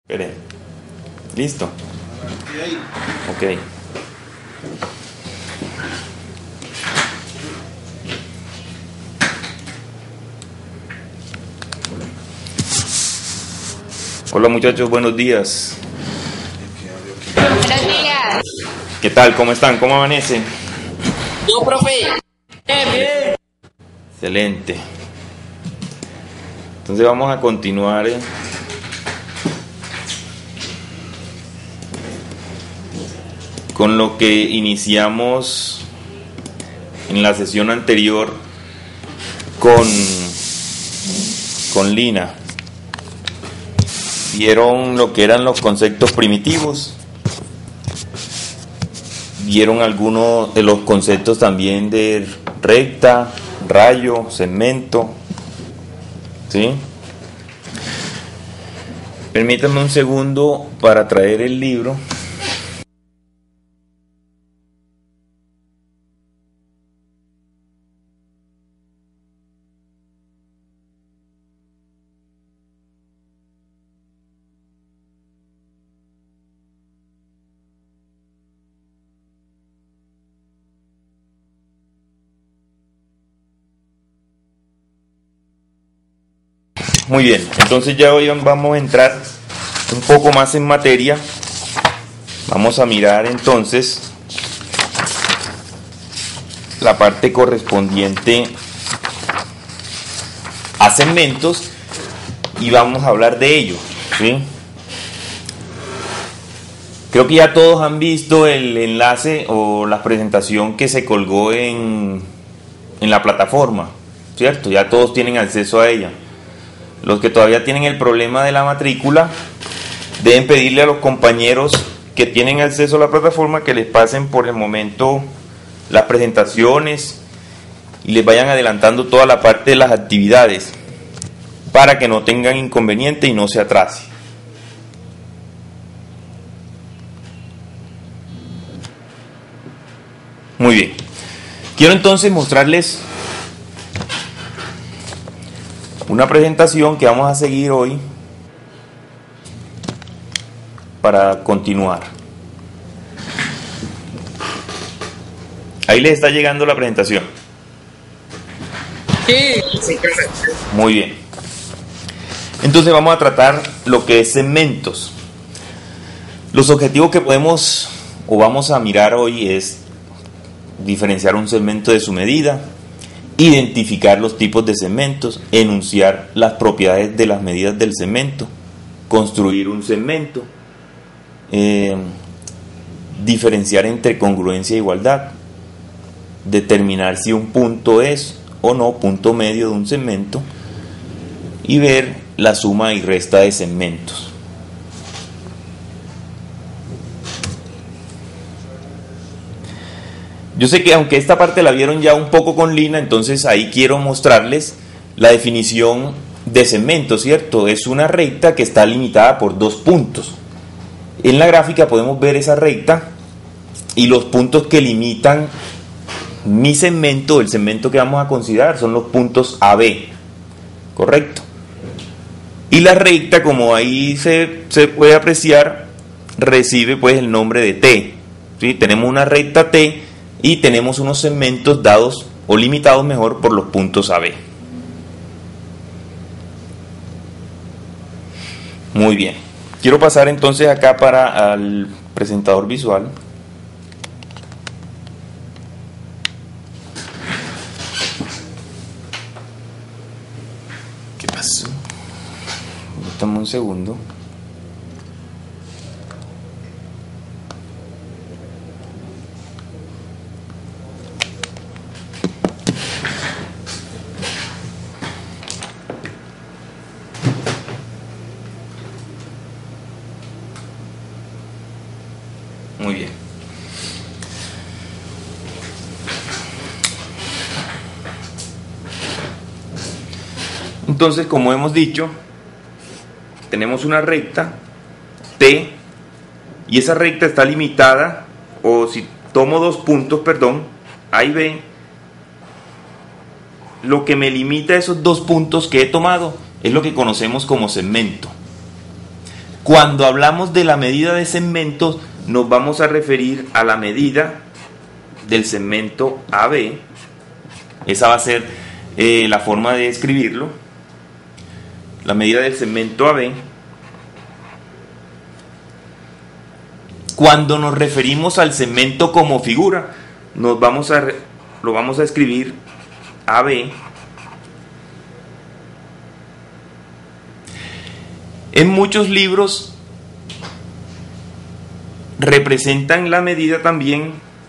Espere. Listo. Ok. Hola muchachos, buenos días. Buenos días. ¿Qué tal? ¿Cómo están? ¿Cómo amanecen? Yo, profe. Bien. Excelente. Entonces vamos a continuar con lo que iniciamos en la sesión anterior con Lina. Vieron lo que eran los conceptos primitivos, vieron algunos de los conceptos también de recta, rayo, segmento, ¿sí? Permítanme un segundo para traer el libro. Muy bien, entonces ya hoy vamos a entrar un poco más en materia. Vamos a mirar entonces la parte correspondiente a segmentos y vamos a hablar de ello, ¿sí? Creo que ya todos han visto el enlace o la presentación que se colgó en la plataforma, ¿cierto? Ya todos tienen acceso a ella. Los que todavía tienen el problema de la matrícula deben pedirle a los compañeros que tienen acceso a la plataforma que les pasen por el momento las presentaciones y les vayan adelantando toda la parte de las actividades para que no tengan inconveniente y no se atrase. Muy bien. Quiero entonces mostrarles una presentación que vamos a seguir hoy para continuar. Ahí les está llegando la presentación. Sí. Muy bien. Entonces vamos a tratar lo que es segmentos. Los objetivos que podemos o vamos a mirar hoy es diferenciar un segmento de su medida, identificar los tipos de segmentos, enunciar las propiedades de las medidas del segmento, construir un segmento, diferenciar entre congruencia e igualdad, determinar si un punto es o no punto medio de un segmento y ver la suma y resta de segmentos. Yo sé que aunque esta parte la vieron ya un poco con Lina, entonces ahí quiero mostrarles la definición de segmento, ¿cierto? Es una recta que está limitada por dos puntos. En la gráfica podemos ver esa recta y los puntos que limitan mi segmento, el segmento que vamos a considerar, son los puntos AB, ¿correcto? Y la recta, como ahí se puede apreciar, recibe pues el nombre de T, ¿sí? Tenemos una recta T y tenemos unos segmentos dados o limitados mejor por los puntos AB. Muy bien. Quiero pasar entonces acá para al presentador visual. ¿Qué pasó? Dame un segundo. Muy bien. Entonces, como hemos dicho, tenemos una recta T y esa recta está limitada, o si tomo dos puntos, perdón, A y B, lo que me limita a esos dos puntos que he tomado es lo que conocemos como segmento. Cuando hablamos de la medida de segmentos, nos vamos a referir a la medida del segmento AB. Esa va a ser la forma de escribirlo. La medida del segmento AB. Cuando nos referimos al segmento como figura, lo vamos a escribir AB. En muchos libros representan la medida también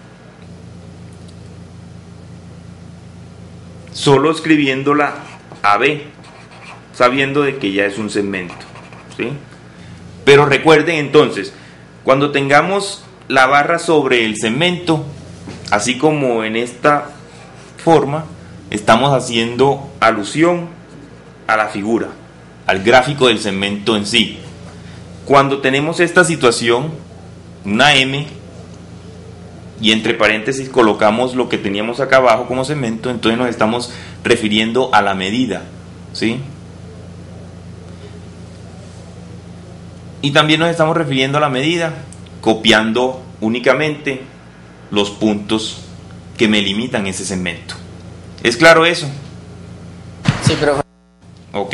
solo escribiéndola AB, sabiendo de que ya es un segmento, ¿sí? Pero recuerden entonces, cuando tengamos la barra sobre el segmento, así como en esta forma, estamos haciendo alusión a la figura, al gráfico del segmento en sí. Cuando tenemos esta situación, una M, y entre paréntesis colocamos lo que teníamos acá abajo como segmento, entonces nos estamos refiriendo a la medida, ¿sí? Y también nos estamos refiriendo a la medida copiando únicamente los puntos que me limitan ese segmento. ¿Es claro eso? Sí, profe. Ok.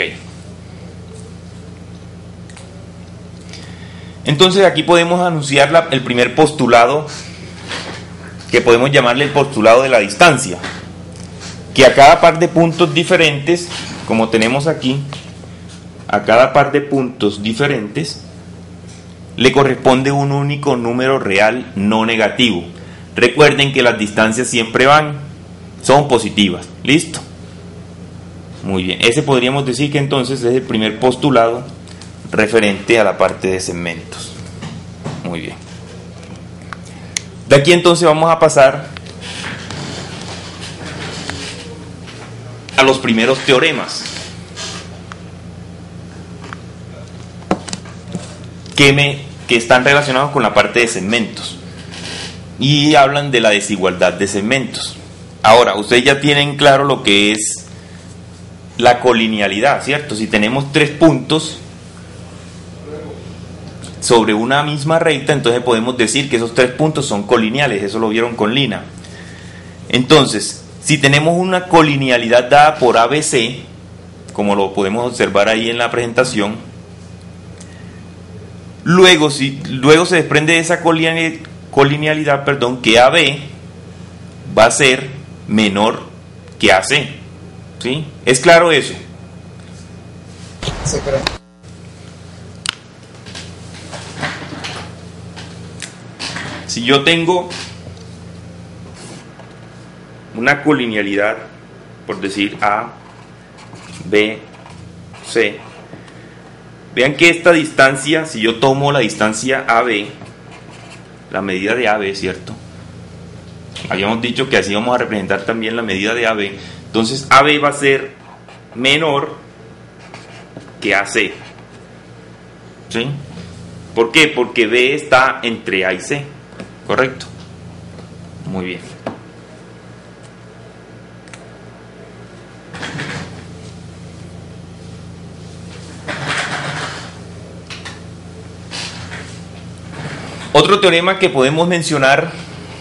Entonces aquí podemos anunciar el primer postulado, que podemos llamarle el postulado de la distancia, que a cada par de puntos diferentes, como tenemos aquí, a cada par de puntos diferentes le corresponde un único número real no negativo. Recuerden que las distancias siempre son positivas. ¿Listo? Muy bien, ese podríamos decir que entonces es el primer postulado referente a la parte de segmentos. Muy bien. De aquí entonces vamos a pasar a los primeros teoremas que están relacionados con la parte de segmentos y hablan de la desigualdad de segmentos. Ahora, ustedes ya tienen claro lo que es la colinealidad, ¿cierto? Si tenemos tres puntos sobre una misma recta, entonces podemos decir que esos tres puntos son colineales. Eso lo vieron con Lina. Entonces, si tenemos una colinealidad dada por ABC, como lo podemos observar ahí en la presentación, luego se desprende de esa colinealidad, que AB va a ser menor que AC. ¿Sí? ¿Es claro eso? Sí, profe. Si yo tengo una colinealidad, por decir A, B, C, vean que esta distancia, si yo tomo la distancia AB, la medida de AB, ¿cierto? Habíamos dicho que así vamos a representar también la medida de AB. Entonces AB va a ser menor que AC. ¿Sí? ¿Por qué? Porque B está entre A y C. ¿Correcto? Muy bien. Otro teorema que podemos mencionar,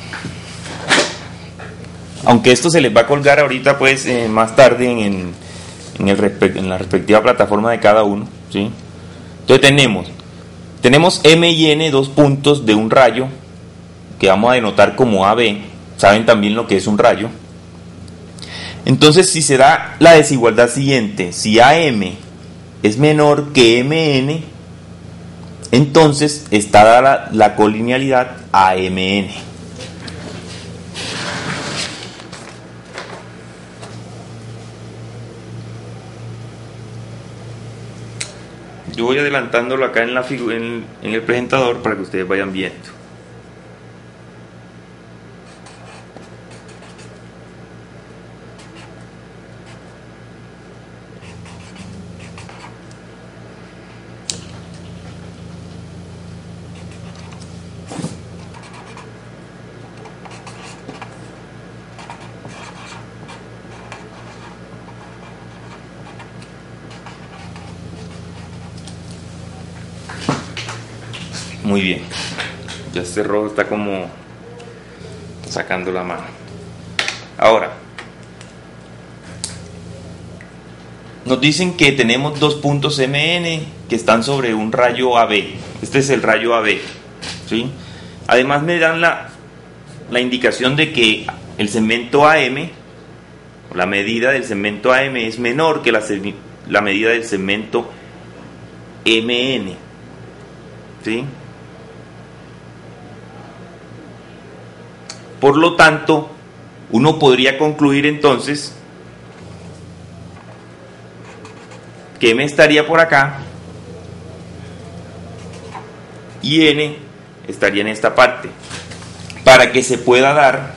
aunque esto se les va a colgar ahorita pues más tarde en la respectiva plataforma de cada uno, ¿sí? Entonces tenemos M y N, dos puntos de un rayo que vamos a denotar como AB. Saben también lo que es un rayo. Entonces, si se da la desigualdad siguiente, si AM es menor que MN, entonces está dada la colinealidad AMN. Yo voy adelantándolo acá en el presentador para que ustedes vayan viendo. Muy bien. Ya este rojo está como sacando la mano. Ahora, nos dicen que tenemos dos puntos MN que están sobre un rayo AB. Este es el rayo AB, ¿sí? Además me dan la indicación de que el segmento AM, la medida del segmento AM es menor que la medida del segmento MN, ¿sí? Por lo tanto, uno podría concluir entonces que M estaría por acá y N estaría en esta parte, para que se pueda dar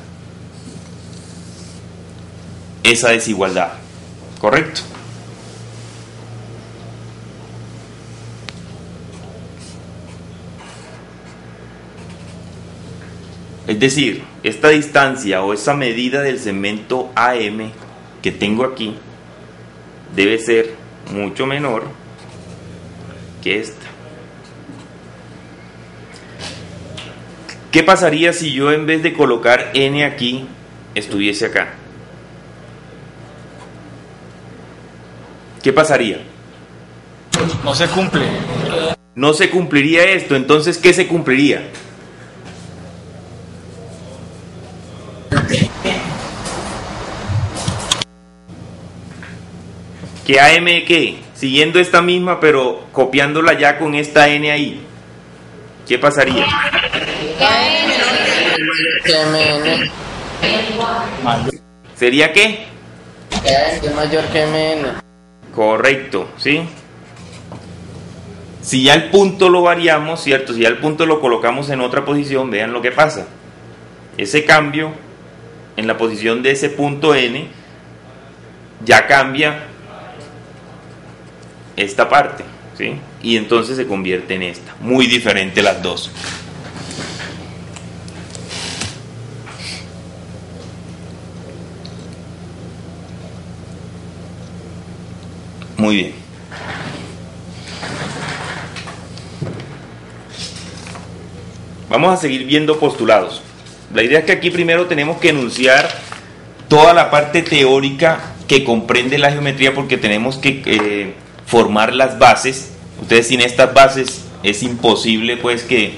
esa desigualdad, ¿correcto? Es decir, esta distancia o esa medida del segmento AM que tengo aquí debe ser mucho menor que esta. ¿Qué pasaría si yo en vez de colocar N aquí, estuviese acá? ¿Qué pasaría? No se cumple. No se cumpliría esto, entonces ¿qué se cumpliría? Que AM, ¿qué? Siguiendo esta misma, pero copiándola ya con esta N ahí. ¿Qué pasaría? MN. ¿Sería qué? Es mayor que MN. Correcto, ¿sí? Si ya el punto lo variamos, ¿cierto? Si ya el punto lo colocamos en otra posición, vean lo que pasa. Ese cambio en la posición de ese punto N ya cambia esta parte, ¿sí? Y entonces se convierte en esta. Muy diferente las dos. Muy bien. Vamos a seguir viendo postulados. La idea es que aquí primero tenemos que enunciar toda la parte teórica que comprende la geometría, porque tenemos que formar las bases. Ustedes sin estas bases es imposible pues que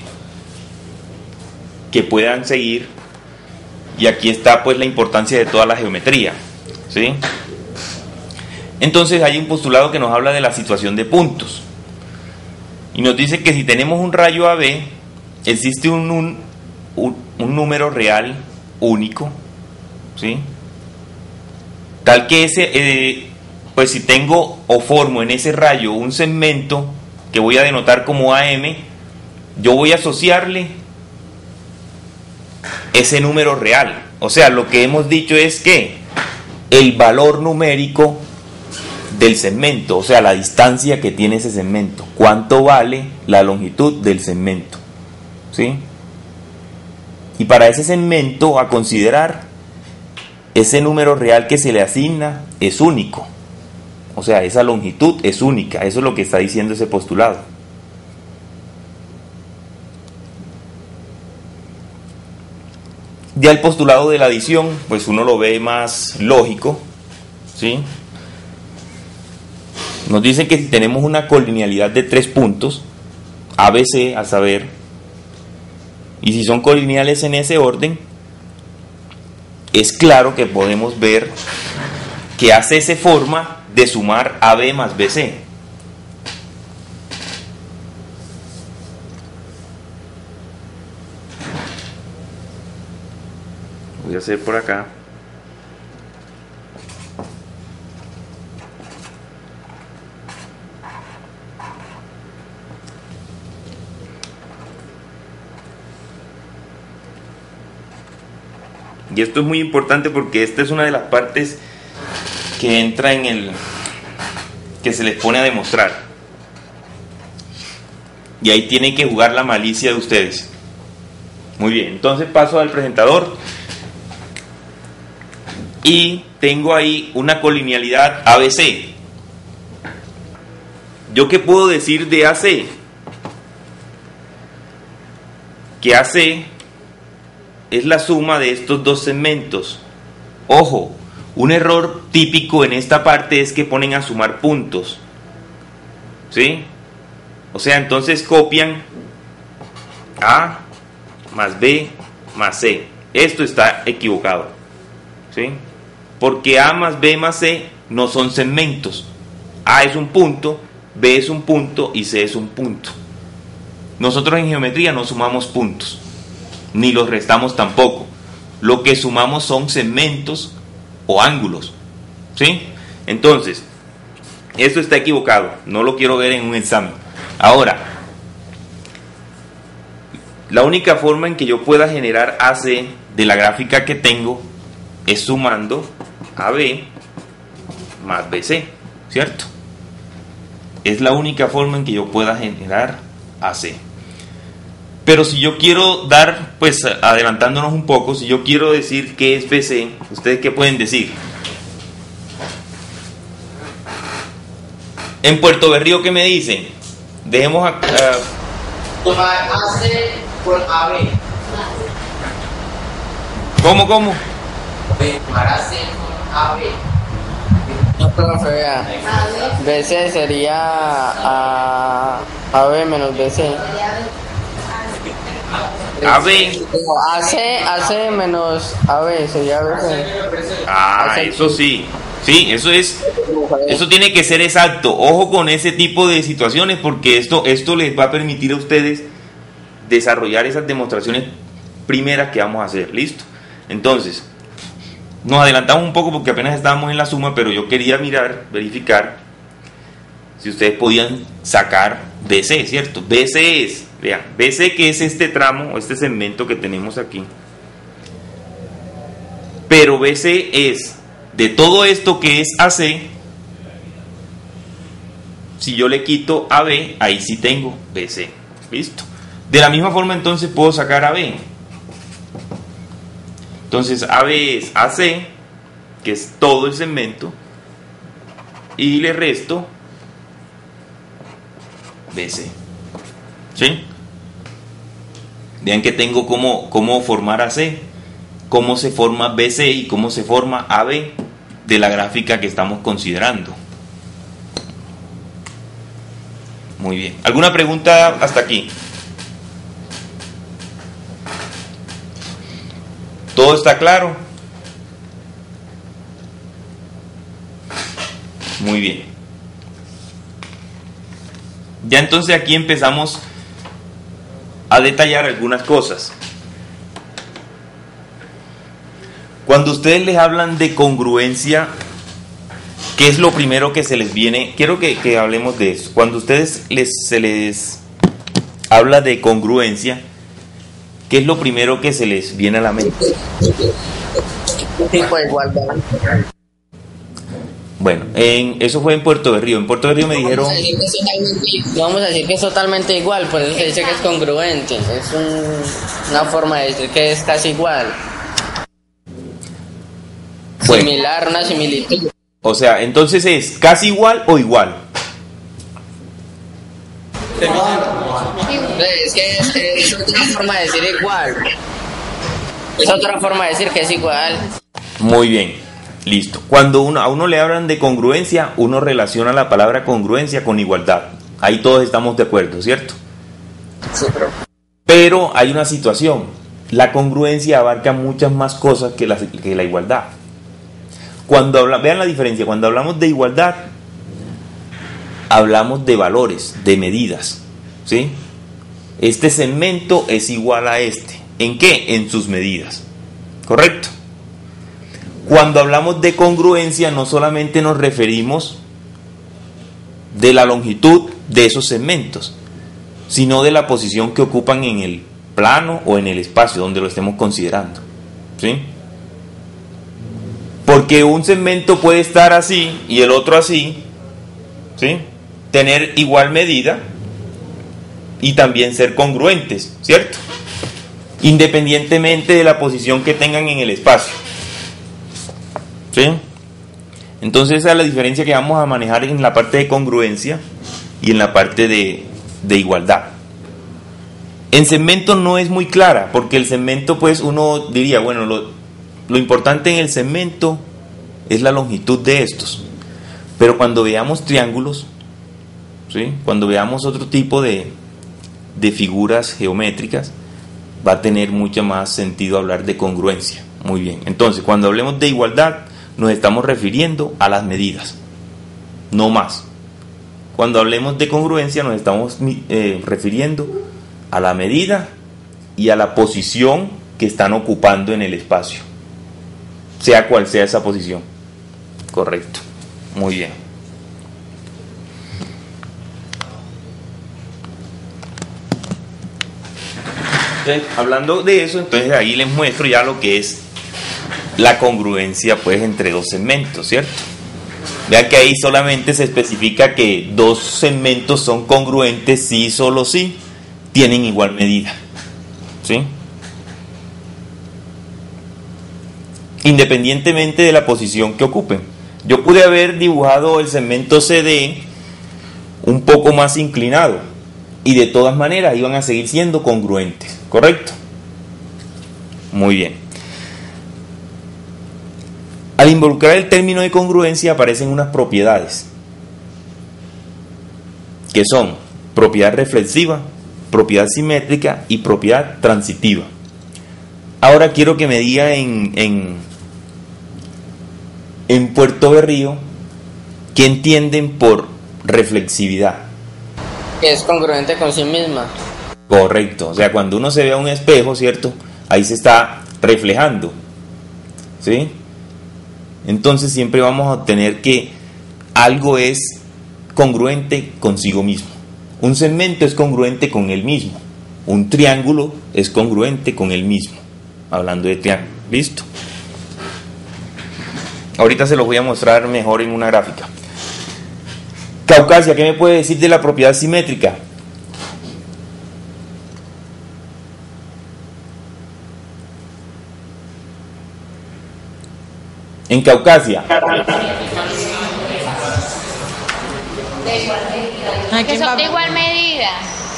puedan seguir, y aquí está pues la importancia de toda la geometría, ¿sí? Entonces hay un postulado que nos habla de la situación de puntos y nos dice que si tenemos un rayo AB existe un número real único, ¿sí? Tal que ese pues si tengo o formo en ese rayo un segmento que voy a denotar como AM, yo voy a asociarle ese número real. O sea, lo que hemos dicho es que el valor numérico del segmento, o sea, la distancia que tiene ese segmento, cuánto vale la longitud del segmento, ¿sí? Y para ese segmento a considerar, ese número real que se le asigna es único. O sea, esa longitud es única. Eso es lo que está diciendo ese postulado. Ya el postulado de la adición, pues uno lo ve más lógico, ¿sí? Nos dicen que si tenemos una colinealidad de 3 puntos, ABC, a saber, y si son colineales en ese orden, es claro que podemos ver que AC se forma de sumar AB más BC. Voy a hacer por acá. Y esto es muy importante porque esta es una de las partes que entra en el que se les pone a demostrar. Y ahí tiene que jugar la malicia de ustedes. Muy bien, entonces paso al presentador. Y tengo ahí una colinealidad ABC. ¿Yo qué puedo decir de AC? que AC es la suma de estos dos segmentos. Ojo, un error típico en esta parte es que ponen a sumar puntos, ¿sí? O sea, entonces copian A más B más C. Esto está equivocado, ¿sí? Porque A más B más C no son segmentos. A es un punto, B es un punto y C es un punto. Nosotros en geometría no sumamos puntos, ni los restamos tampoco. Lo que sumamos son segmentos o ángulos, ¿sí? Entonces, esto está equivocado, no lo quiero ver en un examen. Ahora, la única forma en que yo pueda generar AC de la gráfica que tengo es sumando AB más BC, ¿cierto? Es la única forma en que yo pueda generar AC. Pero si yo quiero dar, pues adelantándonos un poco, si yo quiero decir qué es BC, ¿ustedes qué pueden decir? En Puerto Berrío, ¿qué me dicen? Dejemos Tomar AC por AB. ¿Cómo? Tomar AC por AB. No, profe, vea. BC sería AB menos BC. AB. AC menos AB sería BC. Eso sí. Sí, eso tiene que ser exacto. Ojo con ese tipo de situaciones, porque esto les va a permitir a ustedes desarrollar esas demostraciones primeras que vamos a hacer. ¿Listo? Entonces, nos adelantamos un poco porque apenas estábamos en la suma, pero yo quería verificar si ustedes podían sacar BC, ¿cierto? BC es, vean, BC, que es este tramo o este segmento que tenemos aquí. Pero BC es de todo esto que es AC. Si yo le quito AB, ahí sí tengo BC. ¿Listo? De la misma forma entonces puedo sacar AB. Entonces AB es AC, que es todo el segmento, y le resto BC. ¿Sí? Vean que tengo cómo formar AC, cómo se forma BC y cómo se forma AB de la gráfica que estamos considerando. Muy bien. ¿Alguna pregunta hasta aquí? ¿Todo está claro? Muy bien. Ya entonces aquí empezamos a detallar algunas cosas. Cuando ustedes les hablan de congruencia, ¿qué es lo primero que se les viene? Quiero que hablemos de eso. Cuando a ustedes se les habla de congruencia, ¿qué es lo primero que se les viene a la mente? Tipo de igualdad. Bueno, eso fue en Puerto Berrío. En Puerto Berrío me dijeron... Vamos a decir que es totalmente igual, por eso se dice que es congruente. Es una forma de decir que es casi igual. Bueno. Similar, una similitud. O sea, entonces es casi igual o igual. Es que es otra forma de decir igual. Es otra forma de decir que es igual. Muy bien, listo. Cuando a uno le hablan de congruencia, uno relaciona la palabra congruencia con igualdad. Ahí todos estamos de acuerdo, ¿cierto? Sí, pero hay una situación. La congruencia abarca muchas más cosas que la igualdad. Vean la diferencia. Cuando hablamos de igualdad, hablamos de valores, de medidas, ¿sí? Este segmento es igual a este. ¿En qué? En sus medidas. ¿Correcto? Cuando hablamos de congruencia, no solamente nos referimos de la longitud de esos segmentos, sino de la posición que ocupan en el plano o en el espacio donde lo estemos considerando, ¿sí? Porque un segmento puede estar así y el otro así, ¿sí? Tener igual medida y también ser congruentes, ¿cierto? Independientemente de la posición que tengan en el espacio, ¿sí? Entonces esa es la diferencia que vamos a manejar en la parte de congruencia y en la parte de igualdad. En segmento no es muy clara, porque el segmento, pues uno diría, bueno, lo importante en el segmento es la longitud de estos. Pero cuando veamos triángulos, ¿sí?, cuando veamos otro tipo de figuras geométricas, va a tener mucho más sentido hablar de congruencia. Muy bien, entonces cuando hablemos de igualdad nos estamos refiriendo a las medidas, no más. Cuando hablemos de congruencia nos estamos refiriendo a la medida y a la posición que están ocupando en el espacio, sea cual sea esa posición. Correcto, muy bien. Entonces, hablando de eso, entonces ahí les muestro ya lo que es la congruencia, pues, entre dos segmentos, ¿cierto? Vean que ahí solamente se especifica que dos segmentos son congruentes si, solo si tienen igual medida, ¿sí? Independientemente de la posición que ocupen. Yo pude haber dibujado el segmento CD un poco más inclinado y de todas maneras iban a seguir siendo congruentes, ¿correcto? Muy bien. Al involucrar el término de congruencia aparecen unas propiedades, que son propiedad reflexiva, propiedad simétrica y propiedad transitiva. Ahora quiero que me diga en Puerto Berrío, ¿qué entienden por reflexividad? Que es congruente con sí misma. Correcto, o sea, cuando uno se ve a un espejo, ¿cierto?, ahí se está reflejando, ¿sí? Entonces siempre vamos a obtener que algo es congruente consigo mismo. Un segmento es congruente con él mismo. Un triángulo es congruente con él mismo. Hablando de triángulo, ¿listo? Ahorita se los voy a mostrar mejor en una gráfica. Caucasia, ¿qué me puede decir de la propiedad simétrica? En Caucasia. Que son de igual medida.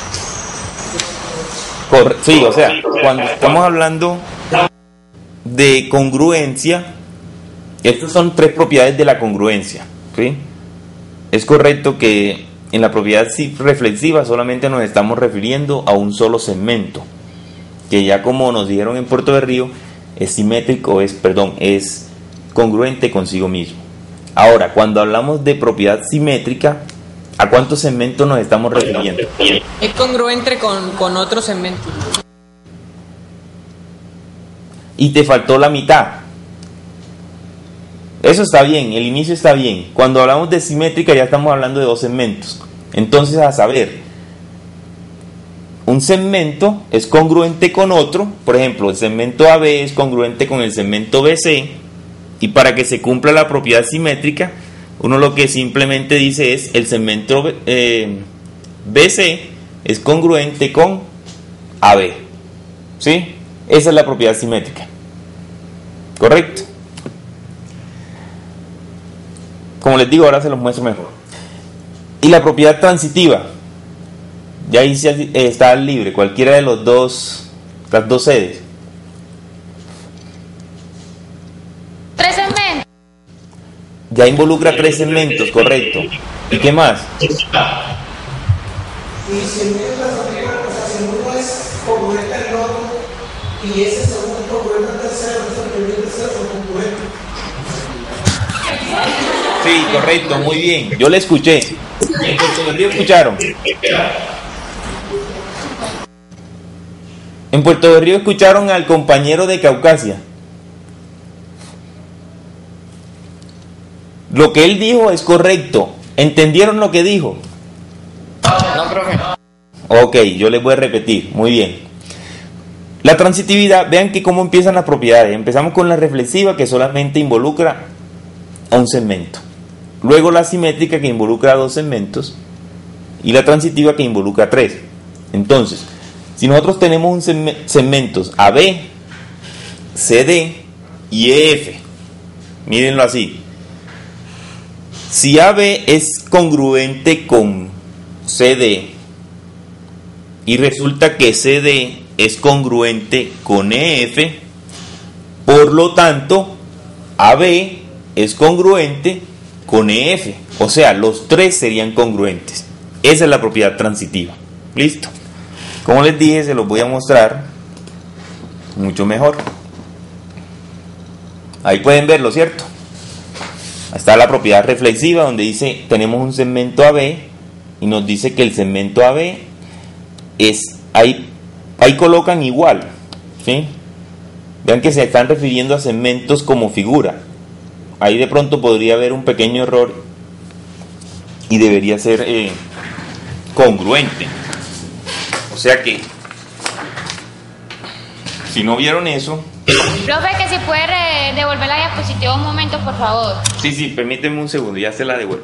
Sí, o sea, cuando estamos hablando de congruencia, estas son tres propiedades de la congruencia, ¿sí? Es correcto que en la propiedad reflexiva solamente nos estamos refiriendo a un solo segmento, que ya como nos dijeron en Puerto Berrío, es simétrico, es congruente consigo mismo. Ahora, cuando hablamos de propiedad simétrica, ¿a cuántos segmentos nos estamos refiriendo? Es congruente con otro segmento. Y te faltó la mitad. Eso está bien, el inicio está bien. Cuando hablamos de simétrica ya estamos hablando de dos segmentos. Entonces, a saber, un segmento es congruente con otro. Por ejemplo, el segmento AB es congruente con el segmento BC. Y para que se cumpla la propiedad simétrica, uno lo que simplemente dice es el segmento BC es congruente con AB, ¿sí? Esa es la propiedad simétrica, ¿correcto? Como les digo, ahora se los muestro mejor. Y la propiedad transitiva, ya ahí está libre, cualquiera de las dos sedes. Ya involucra tres segmentos, correcto. ¿Y qué más? Y si en medio de la familia, o sea, si uno es congruente al otro y ese segundo es congruente al tercero, entonces el primer y tercero son congruentes. Sí, correcto, muy bien. Yo le escuché. En Puerto Berrío escucharon. En Puerto Berrío escucharon al compañero de Caucasia. Lo que él dijo es correcto. ¿Entendieron lo que dijo? No, profe. Ok, yo les voy a repetir. Muy bien. La transitividad, vean que cómo empiezan las propiedades. Empezamos con la reflexiva, que solamente involucra a un segmento. Luego la simétrica, que involucra a dos segmentos. Y la transitiva, que involucra a tres. Entonces, si nosotros tenemos segmentos AB, CD y EF, mírenlo así. Si AB es congruente con CD y resulta que CD es congruente con EF, por lo tanto AB es congruente con EF, o sea, los tres serían congruentes. Esa es la propiedad transitiva. Listo. Como les dije, se los voy a mostrar mucho mejor. Ahí pueden verlo, ¿cierto? Está la propiedad reflexiva, donde dice, tenemos un segmento AB y nos dice que el segmento AB es, ahí colocan igual, ¿sí? Vean que se están refiriendo a segmentos como figura. Ahí de pronto podría haber un pequeño error y debería ser congruente. O sea que, si no vieron eso... Profe, que si puede devolver la diapositiva un momento, por favor. Sí, permíteme un segundo, ya se la devuelvo.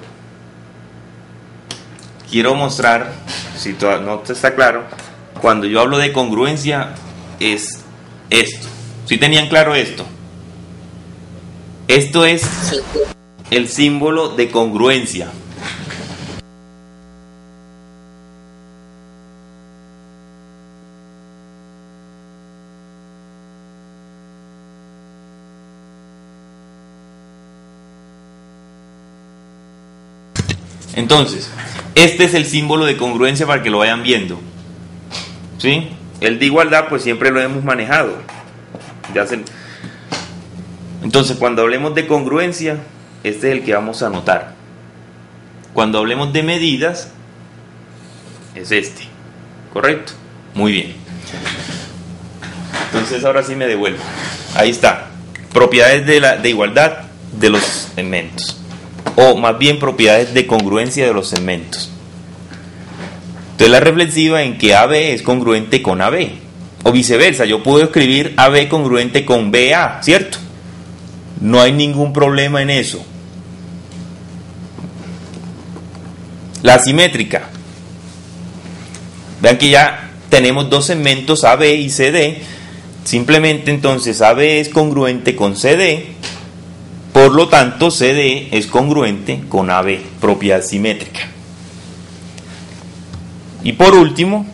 Quiero mostrar, si todavía no está claro, cuando yo hablo de congruencia es esto. ¿Sí tenían claro esto? Esto es el símbolo de congruencia. Entonces, este es el símbolo de congruencia para que lo vayan viendo. ¿Sí? El de igualdad pues siempre lo hemos manejado. Entonces, cuando hablemos de congruencia, este es el que vamos a anotar. Cuando hablemos de medidas, es este. ¿Correcto? Muy bien. Entonces ahora sí me devuelvo. Ahí está. Propiedades de igualdad de los segmentos. O más bien propiedades de congruencia de los segmentos. Entonces la reflexiva en que AB es congruente con AB. O viceversa, yo puedo escribir AB congruente con BA, ¿cierto? No hay ningún problema en eso. La simétrica. Vean que ya tenemos dos segmentos AB y CD. Simplemente entonces AB es congruente con CD. Por lo tanto, CD es congruente con AB, propiedad simétrica. Y por último,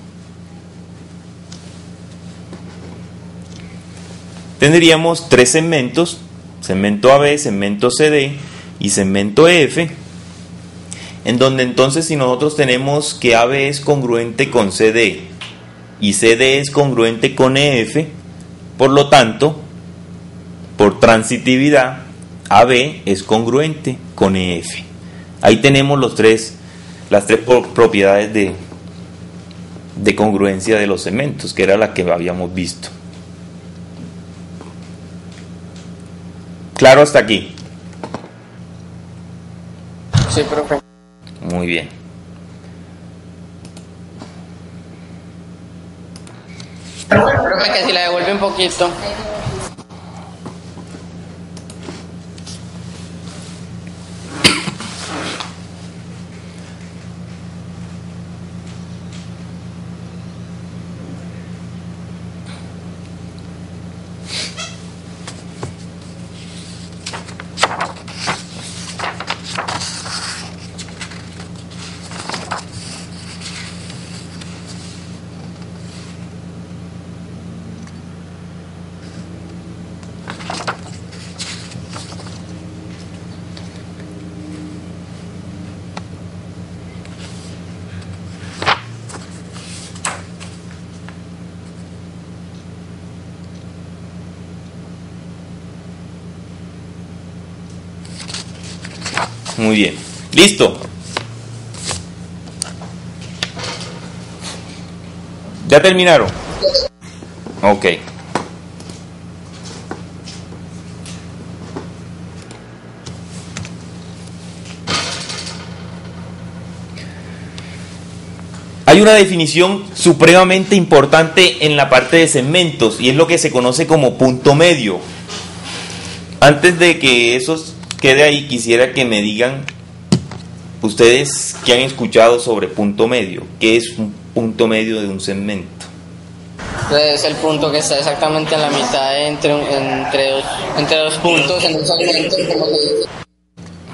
tendríamos tres segmentos, segmento AB, segmento CD y segmento EF, en donde entonces si nosotros tenemos que AB es congruente con CD y CD es congruente con EF, por lo tanto, por transitividad, AB es congruente con EF. Ahí tenemos las tres propiedades de congruencia de los segmentos, que era la que habíamos visto. ¿Claro hasta aquí? Sí, profe. Muy bien. Profe, que si la devuelve un poquito. Muy bien. ¿Listo? ¿Ya terminaron? Ok. Hay una definición supremamente importante en la parte de segmentos y es lo que se conoce como punto medio. Antes de que eso quede ahí, quisiera que me digan ustedes que han escuchado sobre punto medio. ¿Qué es un punto medio de un segmento? Es el punto que está exactamente en la mitad entre dos puntos en un segmento.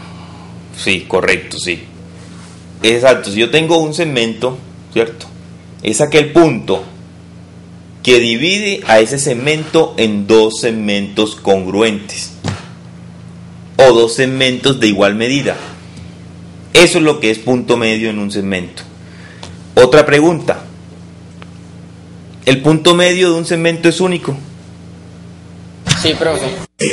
Sí, correcto, sí. Exacto, si yo tengo un segmento, ¿cierto? es aquel punto que divide a ese segmento en dos segmentos congruentes o dos segmentos de igual medida. Eso es lo que es punto medio en un segmento. Otra pregunta: ¿el punto medio de un segmento es único? Sí, profe.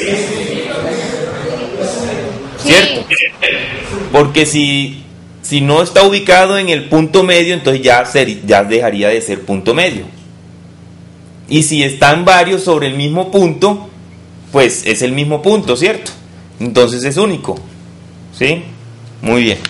¿Cierto? Porque si no está ubicado en el punto medio, entonces ya dejaría de ser punto medio. Y si están varios sobre el mismo punto, pues es el mismo punto, ¿cierto? Entonces es único. ¿Sí? Muy bien.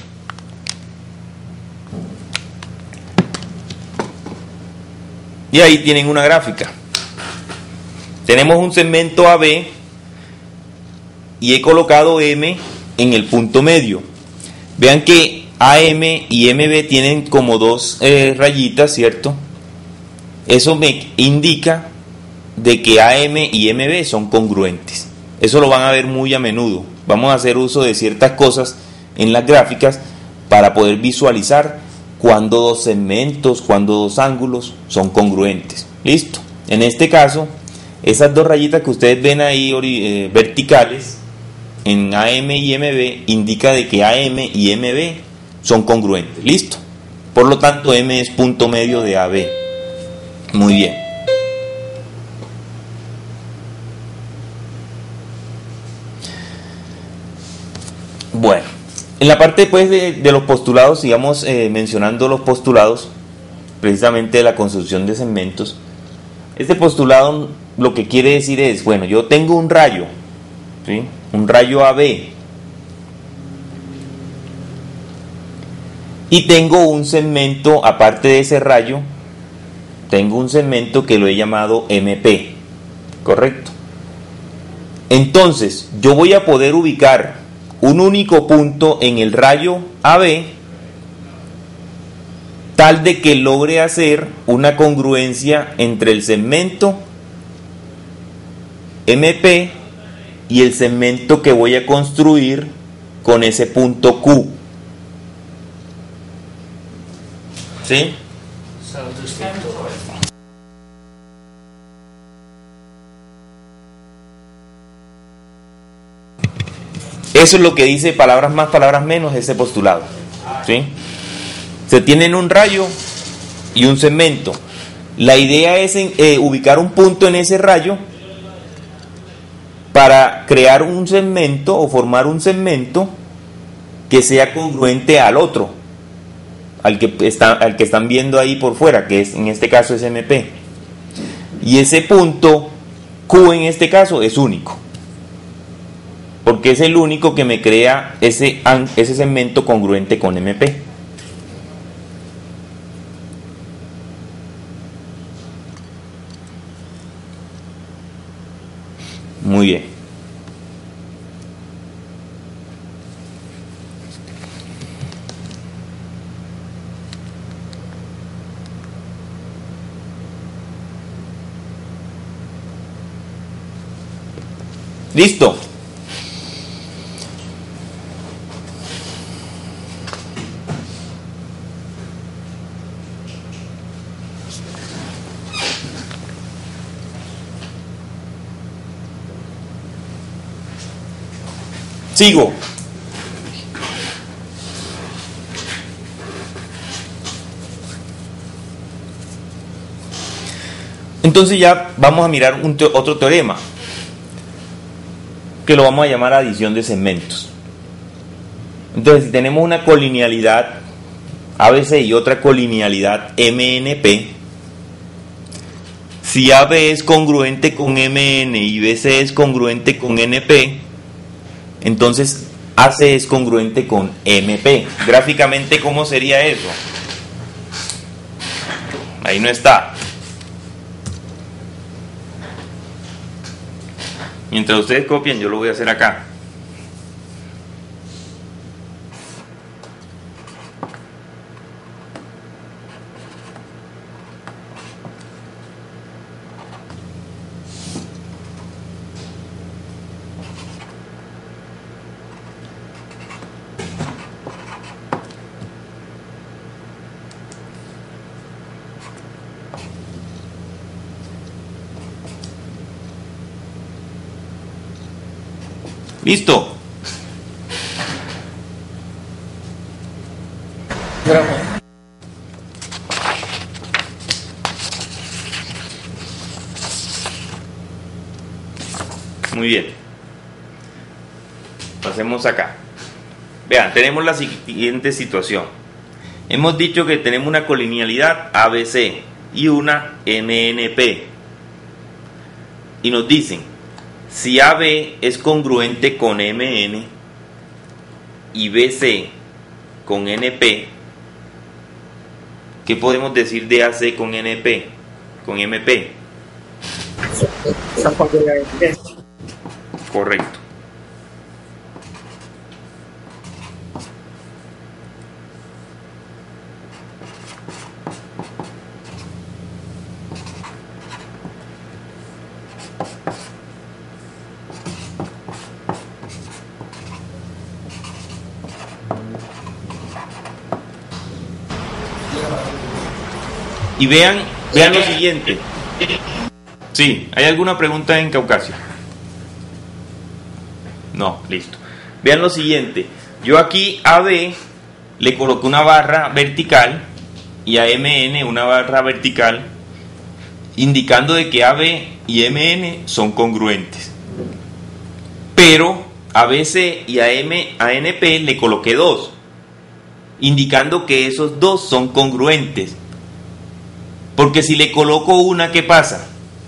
Y ahí tienen una gráfica. Tenemos un segmento AB y he colocado M en el punto medio. Vean que AM y MB tienen como dos rayitas, ¿cierto? Eso me indica de que AM y MB son congruentes. Eso lo van a ver muy a menudo. Vamos a hacer uso de ciertas cosas en las gráficas para poder visualizar cuando dos segmentos, cuando dos ángulos son congruentes. ¿Listo? En este caso, esas dos rayitas que ustedes ven ahí verticales en AM y MB indica de que AM y MB son congruentes. ¿Listo? Por lo tanto, M es punto medio de AB. Muy bien. Bueno, en la parte pues de los postulados, sigamos mencionando los postulados precisamente de la construcción de segmentos. Este postulado lo que quiere decir es, bueno, yo tengo un rayo, ¿sí? Un rayo AB, y tengo un segmento, aparte de ese rayo, tengo un segmento que lo he llamado MP, ¿correcto? Entonces, yo voy a poder ubicar un único punto en el rayo AB, tal de que logre hacer una congruencia entre el segmento MP y el segmento que voy a construir con ese punto Q. ¿Sí? Eso es lo que dice, palabras más, palabras menos, ese postulado. ¿Sí? Se tienen un rayo y un segmento. La idea es ubicar un punto en ese rayo para crear un segmento o formar un segmento que sea congruente al otro, al que están viendo ahí por fuera, que es, en este caso es MP. Y ese punto Q en este caso es único, porque es el único que me crea ese segmento congruente con MP. Muy bien. ¿Listo? Sigo. Entonces ya vamos a mirar otro teorema, que lo vamos a llamar adición de segmentos. Entonces, si tenemos una colinealidad ABC y otra colinealidad MNP, si AB es congruente con MN y BC es congruente con NP, entonces AC es congruente con MP. Gráficamente, ¿cómo sería eso? Ahí no está. Mientras ustedes copian, yo lo voy a hacer acá. ¿Listo? Muy bien. Pasemos acá. Vean, tenemos la siguiente situación. Hemos dicho que tenemos una colinealidad ABC y una MNP. Y nos dicen, si AB es congruente con MN y BC con NP, ¿qué podemos decir de AC con NP? Con MP. Correcto. Y vean lo siguiente. Sí, ¿hay alguna pregunta en Caucasia? No, listo. Vean lo siguiente. Yo aquí a B le coloqué una barra vertical y a MN una barra vertical, indicando de que AB y MN son congruentes. Pero a BC y a NP le coloqué 2, indicando que esos dos son congruentes. Porque si le coloco una, ¿qué pasa?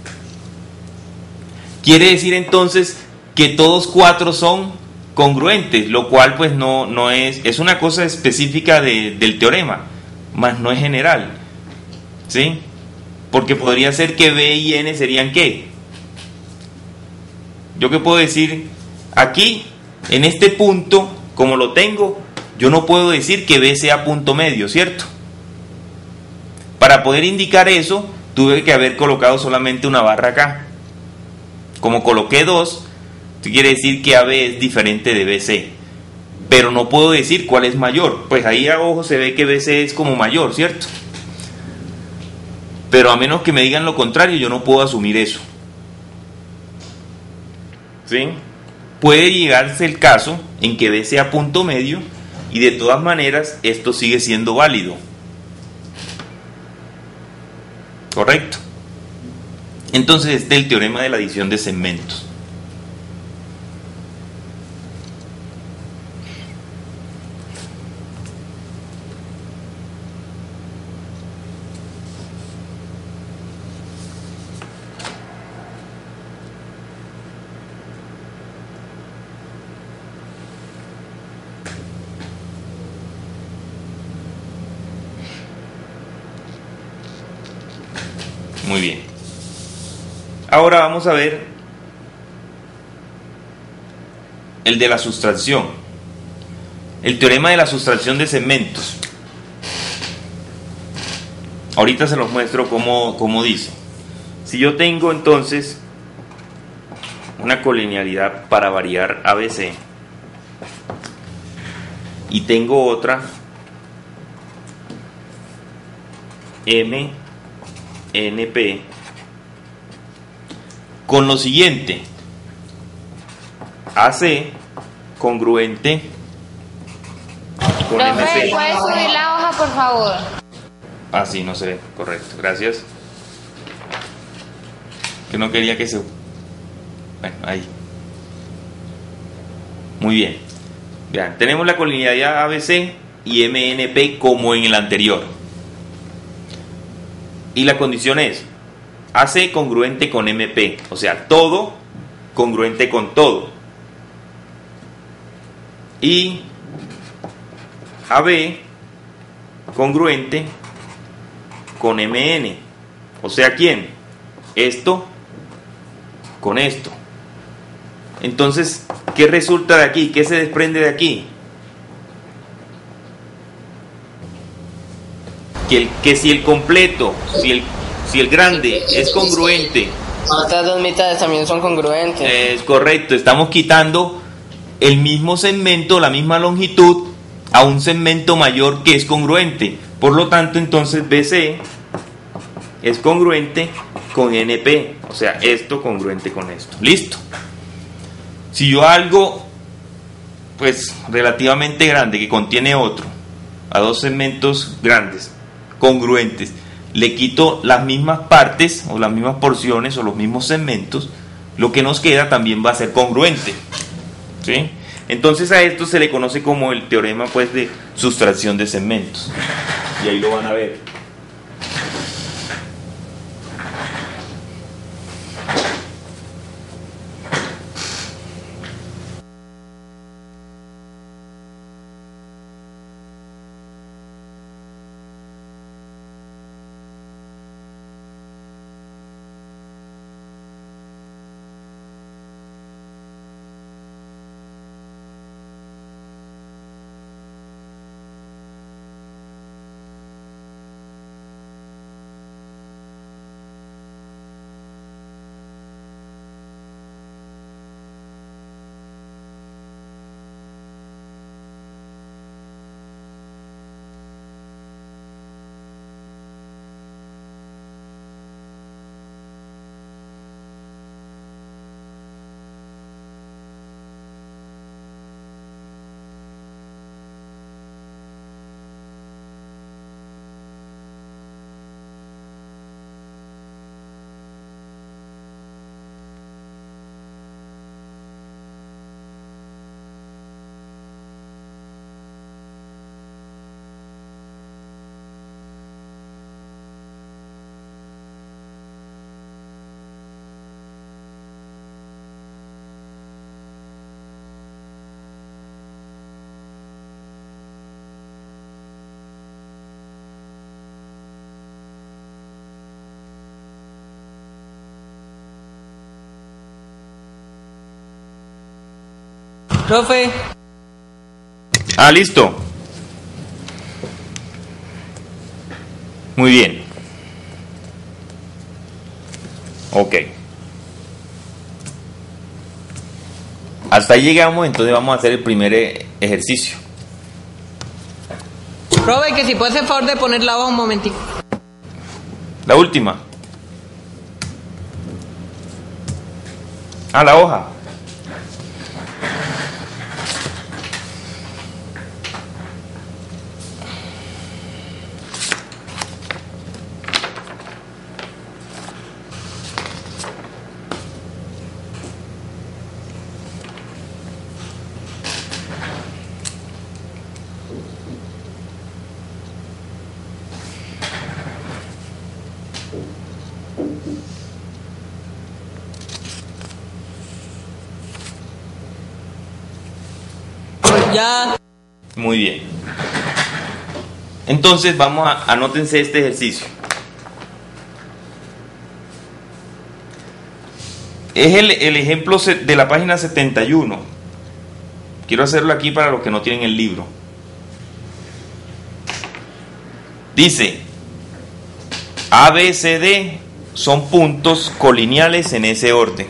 Quiere decir entonces que todos 4 son congruentes, lo cual pues no es una cosa específica del teorema, más no es general, ¿sí? Porque podría ser que B y N serían ¿qué? Yo qué puedo decir aquí, en este punto, como lo tengo, yo no puedo decir que B sea punto medio, ¿cierto? Para poder indicar eso, tuve que haber colocado solamente una barra acá. Como coloqué 2, quiere decir que AB es diferente de BC. Pero no puedo decir cuál es mayor. Pues ahí a ojo se ve que BC es como mayor, ¿cierto? Pero a menos que me digan lo contrario, yo no puedo asumir eso. ¿Sí? Puede llegarse el caso en que B sea punto medio y de todas maneras esto sigue siendo válido. ¿Correcto? Entonces este es el teorema de la adición de segmentos. Muy bien. Ahora vamos a ver el de la sustracción. El teorema de la sustracción de segmentos. Ahorita se los muestro cómo dice. Si yo tengo entonces una colinealidad para variar ABC y tengo otra MNP con lo siguiente: AC congruente con Profe, MC. ¿puedes subir la hoja, por favor? Ah, sí, no se ve, correcto, gracias. Que no quería que se... Bueno, ahí. Muy bien. Vean, tenemos la colinealidad ABC y MNP como en el anterior. Y la condición es AC congruente con MP, o sea, todo congruente con todo. Y AB congruente con MN, o sea, ¿quién? Esto con esto. Entonces, ¿qué resulta de aquí? ¿Qué se desprende de aquí? Que si el completo, si el grande es congruente, Estas dos mitades también son congruentes. es correcto, estamos quitando el mismo segmento, la misma longitud, a un segmento mayor que es congruente. Por lo tanto, entonces BC es congruente con NP, o sea, esto congruente con esto. ¿Listo? Si yo hago pues relativamente grande que contiene otro, a dos segmentos grandes, congruentes, le quito las mismas partes o las mismas porciones o los mismos segmentos, lo que nos queda también va a ser congruente, ¿sí? Entonces a esto se le conoce como el teorema, pues, de sustracción de segmentos, y ahí lo van a ver. Profe. Ah, listo. Muy bien. Ok. Hasta ahí llegamos, entonces vamos a hacer el primer ejercicio. Profe, que si puede hacer el favor de poner la hoja un momentico. La última. Ah, la hoja. Ya. Muy bien. Entonces vamos a anótense este ejercicio. Es el ejemplo de la página 71. Quiero hacerlo aquí para los que no tienen el libro. Dice: A, B, C, D son puntos colineales en ese orden.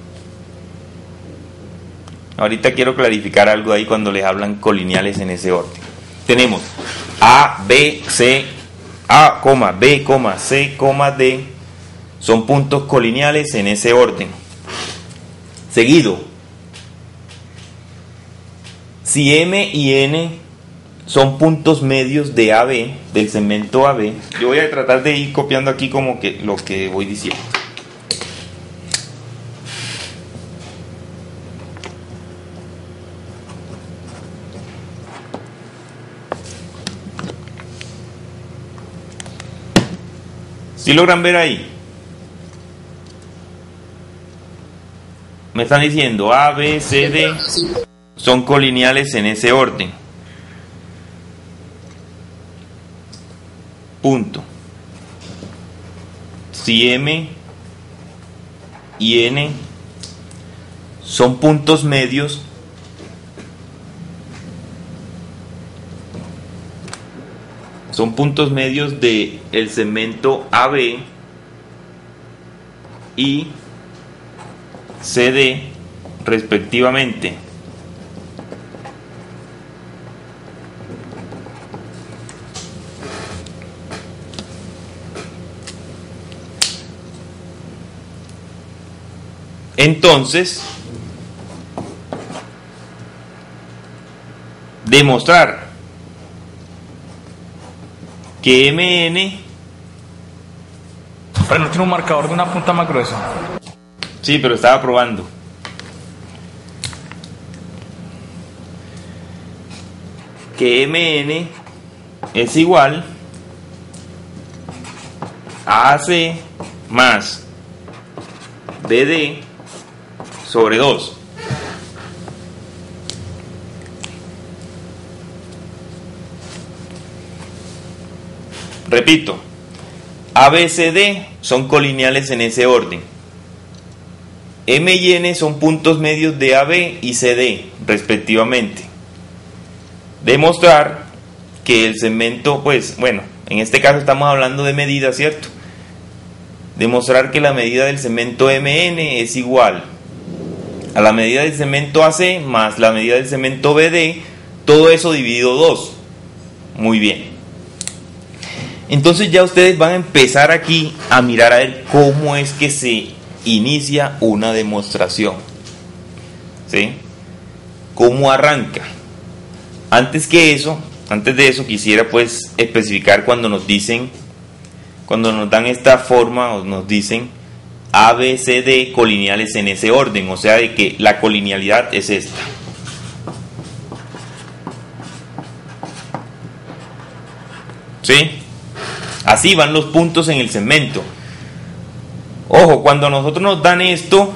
Ahorita quiero clarificar algo ahí cuando les hablan colineales en ese orden. Tenemos A, B, C, A, B, C, D son puntos colineales en ese orden. Seguido, si M y N son puntos medios de AB, del segmento AB, yo voy a tratar de ir copiando aquí como que lo que voy diciendo. ¿Sí logran ver ahí? Me están diciendo A, B, C, D son colineales en ese orden. Punto. Si M y N son puntos medios de el segmento AB y CD respectivamente. Entonces, demostrar que MN... Pero no tiene un marcador de una punta más gruesa. Sí, pero estaba probando. Que MN es igual a AC más BD sobre 2. Repito, ABCD son colineales en ese orden. M y N son puntos medios de AB y CD, respectivamente. Demostrar que el segmento, pues, bueno, en este caso estamos hablando de medida, ¿cierto? Demostrar que la medida del segmento MN es igual a la medida del segmento AC más la medida del segmento BD, todo eso dividido 2. Muy bien. Entonces ya ustedes van a empezar aquí a mirar a ver cómo es que se inicia una demostración. ¿Sí? ¿Cómo arranca? Antes de eso quisiera pues especificar cuando nos dan esta forma o nos dicen ABCD colineales en ese orden, o sea de que la colinealidad es esta. ¿Sí? Así van los puntos en el segmento. Ojo, cuando a nosotros nos dan esto,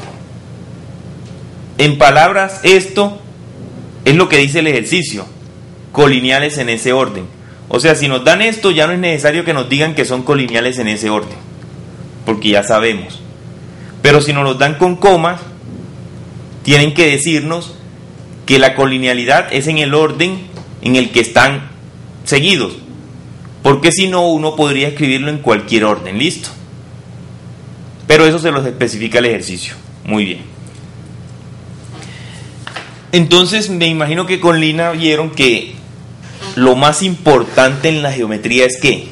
en palabras, esto es lo que dice el ejercicio, colineales en ese orden. O sea, si nos dan esto, ya no es necesario que nos digan que son colineales en ese orden, porque ya sabemos. Pero si nos los dan con comas, tienen que decirnos que la colinealidad es en el orden en el que están seguidos, porque si no, uno podría escribirlo en cualquier orden. ¿Listo? Pero eso se los especifica el ejercicio. Muy bien. Entonces me imagino que con Lina vieron que lo más importante en la geometría es ¿qué?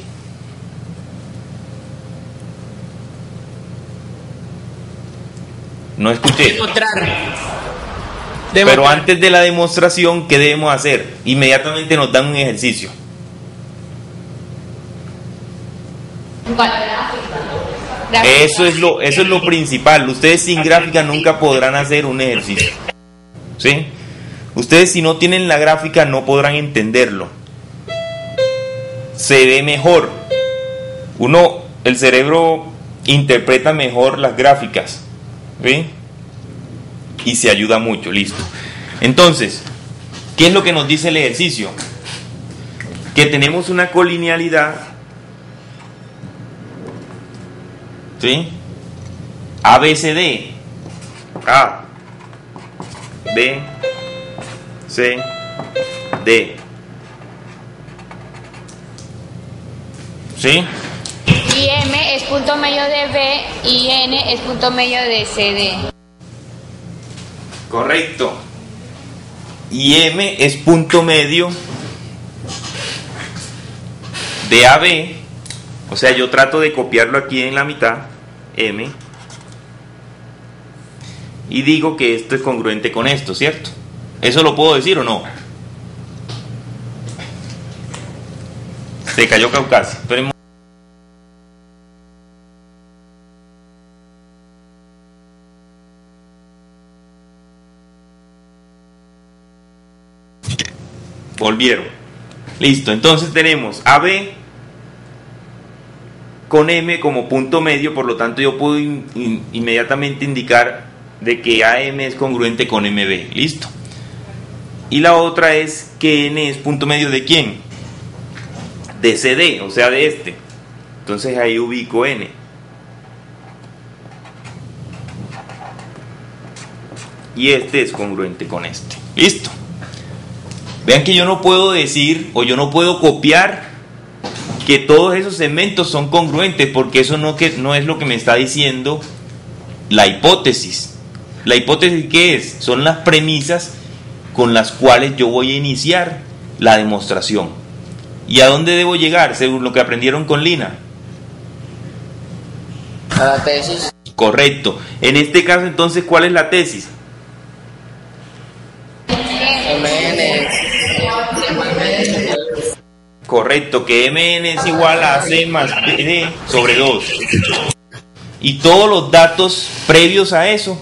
No escuché. Demostrar. Pero antes de la demostración, ¿qué debemos hacer? Inmediatamente nos dan un ejercicio. Eso es lo principal. Ustedes sin gráfica nunca podrán hacer un ejercicio. ¿Sí? Ustedes si no tienen la gráfica no podrán entenderlo. Se ve mejor. El cerebro interpreta mejor las gráficas. ¿Sí? Y se ayuda mucho. Listo. Entonces, ¿qué es lo que nos dice el ejercicio? Que tenemos una colinealidad, ¿sí? ABCD. A, B, C, D. ¿Sí? Y M es punto medio de B y N es punto medio de CD. Correcto. Y M es punto medio de AB. O sea, yo trato de copiarlo aquí en la mitad, M, y digo que esto es congruente con esto, ¿cierto? ¿Eso lo puedo decir o no? Se cayó Caucasia. Volvieron. Listo, entonces tenemos AB con M como punto medio, por lo tanto yo puedo inmediatamente indicar de que AM es congruente con MB. Listo. Y la otra es que N es punto medio de ¿quién? De CD, o sea de este. Entonces ahí ubico N. Y este es congruente con este. Listo. Vean que yo no puedo decir o yo no puedo copiar que todos esos segmentos son congruentes, porque eso no es lo que me está diciendo la hipótesis. ¿La hipótesis qué es? Son las premisas con las cuales yo voy a iniciar la demostración. ¿Y a dónde debo llegar según lo que aprendieron con Lina? A la tesis. Correcto. En este caso entonces, ¿cuál es la tesis? MN es Correcto, que mn es igual a c más bd sobre 2. Y todos los datos previos a eso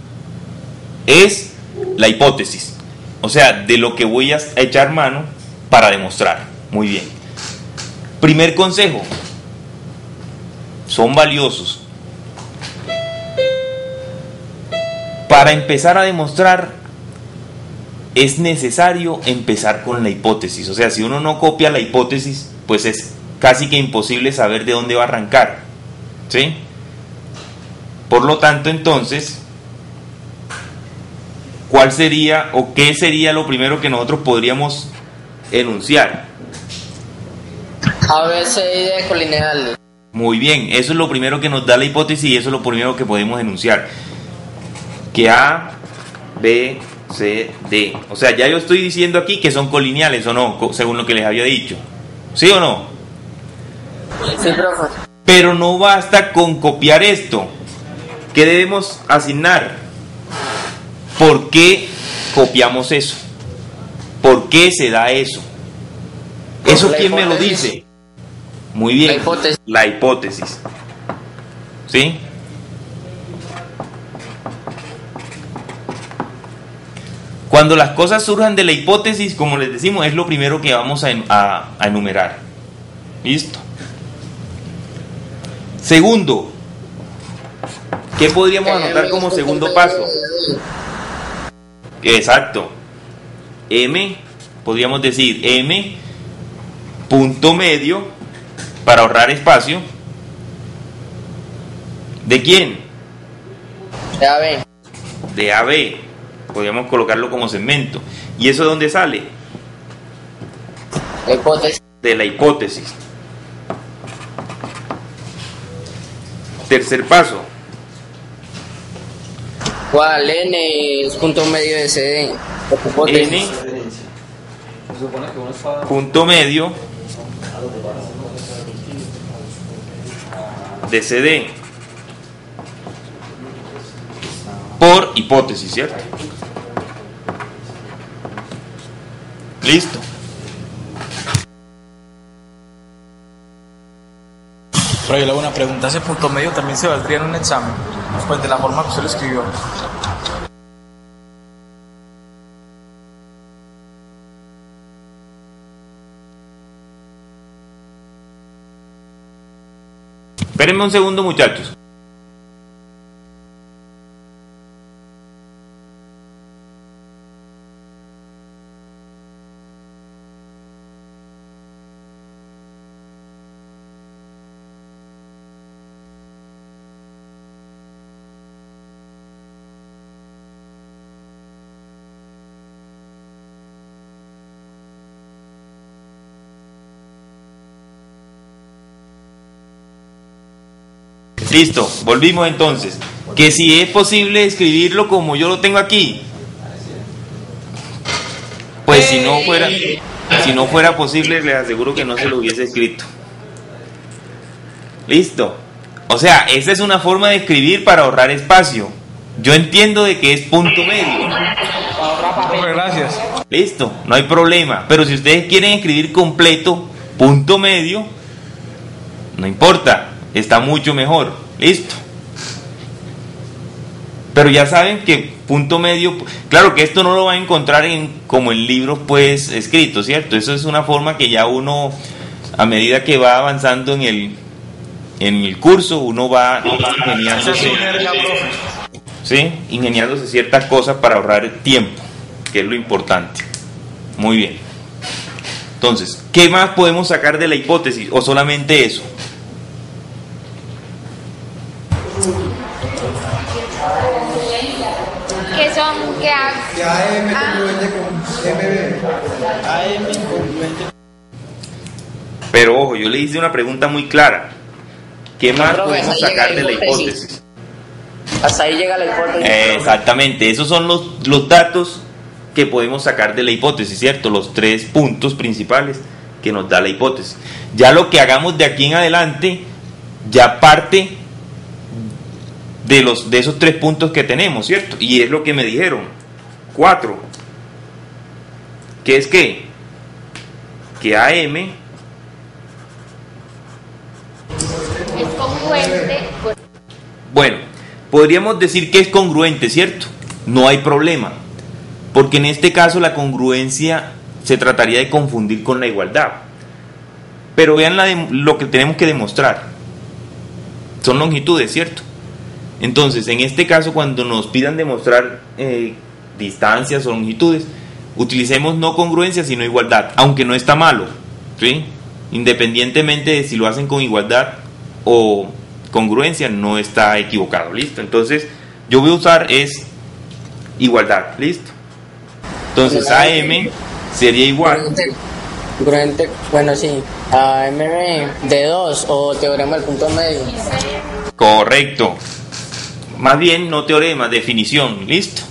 es la hipótesis. O sea, de lo que voy a echar mano para demostrar. Muy bien. Primer consejo. Son valiosos. Para empezar a demostrar es necesario empezar con la hipótesis. O sea, si uno no copia la hipótesis, pues es casi que imposible saber de dónde va a arrancar. ¿Sí? Por lo tanto, entonces, ¿cuál sería o qué sería lo primero que nosotros podríamos enunciar? A, B, C y D colineales. Muy bien, eso es lo primero que nos da la hipótesis y eso es lo primero que podemos enunciar. Que A, B, C, D. O sea, ya yo estoy diciendo aquí que son colineales o no, según lo que les había dicho. ¿Sí o no? Sí, profe. Pero no basta con copiar esto. ¿Qué debemos asignar? ¿Por qué copiamos eso? ¿Por qué se da eso? ¿Eso quién me lo dice? Muy bien. La hipótesis. La hipótesis. ¿Sí? Cuando las cosas surjan de la hipótesis, como les decimos, es lo primero que vamos a enumerar. ¿Listo? Segundo, ¿qué podríamos anotar como segundo paso? Exacto. M, podríamos decir M, punto medio, para ahorrar espacio. ¿De quién? De AB. De AB. Podríamos colocarlo como segmento. ¿Y eso de dónde sale? La hipótesis. De la hipótesis. Tercer paso. ¿Cuál? N es punto medio de CD. N, punto medio de CD. Por hipótesis, ¿cierto? Listo. Pero yo le hago una pregunta, ese punto medio también se valdría en un examen, pues de la forma que usted lo escribió. Espérenme un segundo, muchachos. Listo, volvimos entonces. Que si es posible escribirlo como yo lo tengo aquí. Pues si no fuera posible, les aseguro que no se lo hubiese escrito. Listo. O sea, esa es una forma de escribir para ahorrar espacio. Yo entiendo de que es punto medio. Gracias. Listo, no hay problema. Pero si ustedes quieren escribir completo, punto medio, no importa. Está mucho mejor, listo. Pero ya saben que punto medio, claro que esto no lo va a encontrar como en libros pues escritos, ¿cierto? Eso es una forma que ya uno, a medida que va avanzando en el curso, uno va ingeniándose ciertas cosas para ahorrar el tiempo, que es lo importante. Muy bien. Entonces, ¿qué más podemos sacar de la hipótesis? ¿O solamente eso? Que son que AM congruente con MB. AM congruente. Pero ojo, yo le hice una pregunta muy clara. ¿Qué más Pero podemos sacar de la hipótesis? Hasta ahí llega la hipótesis. Exactamente, esos son los datos que podemos sacar de la hipótesis, ¿cierto? Los 3 puntos principales que nos da la hipótesis. Ya lo que hagamos de aquí en adelante, ya parte de esos 3 puntos que tenemos, ¿cierto? Y es lo que me dijeron. 4. ¿Qué es qué? Que AM congruente. Bueno, podríamos decir que es congruente, ¿cierto? No hay problema, porque en este caso la congruencia se trataría de confundir con la igualdad. Pero vean lo que tenemos que demostrar. Son longitudes, ¿cierto? Entonces, en este caso, cuando nos pidan demostrar distancias o longitudes, utilicemos no congruencia, sino igualdad, aunque no está malo, ¿sí? Independientemente de si lo hacen con igualdad o congruencia, no está equivocado, ¿listo? Entonces, yo voy a usar es igualdad, ¿listo? Entonces, AM sería igual. Congruente, bueno, sí, AMB de 2 o teorema del punto medio. Correcto. Más bien, no teorema, definición, ¿listo?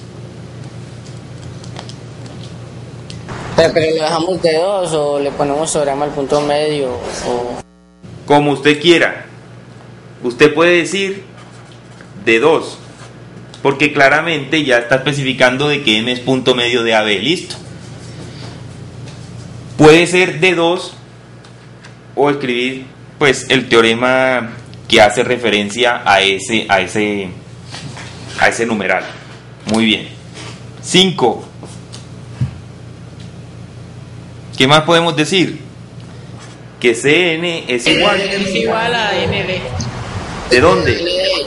Pero le dejamos de 2 o le ponemos teorema al punto medio o... Como usted quiera. Usted puede decir de 2, porque claramente ya está especificando de que M es punto medio de AB, ¿listo? Puede ser de 2 o escribir pues el teorema que hace referencia a ese numeral. Muy bien. 5. ¿Qué más podemos decir? Que Cn es igual. Es igual a MB. ¿De dónde?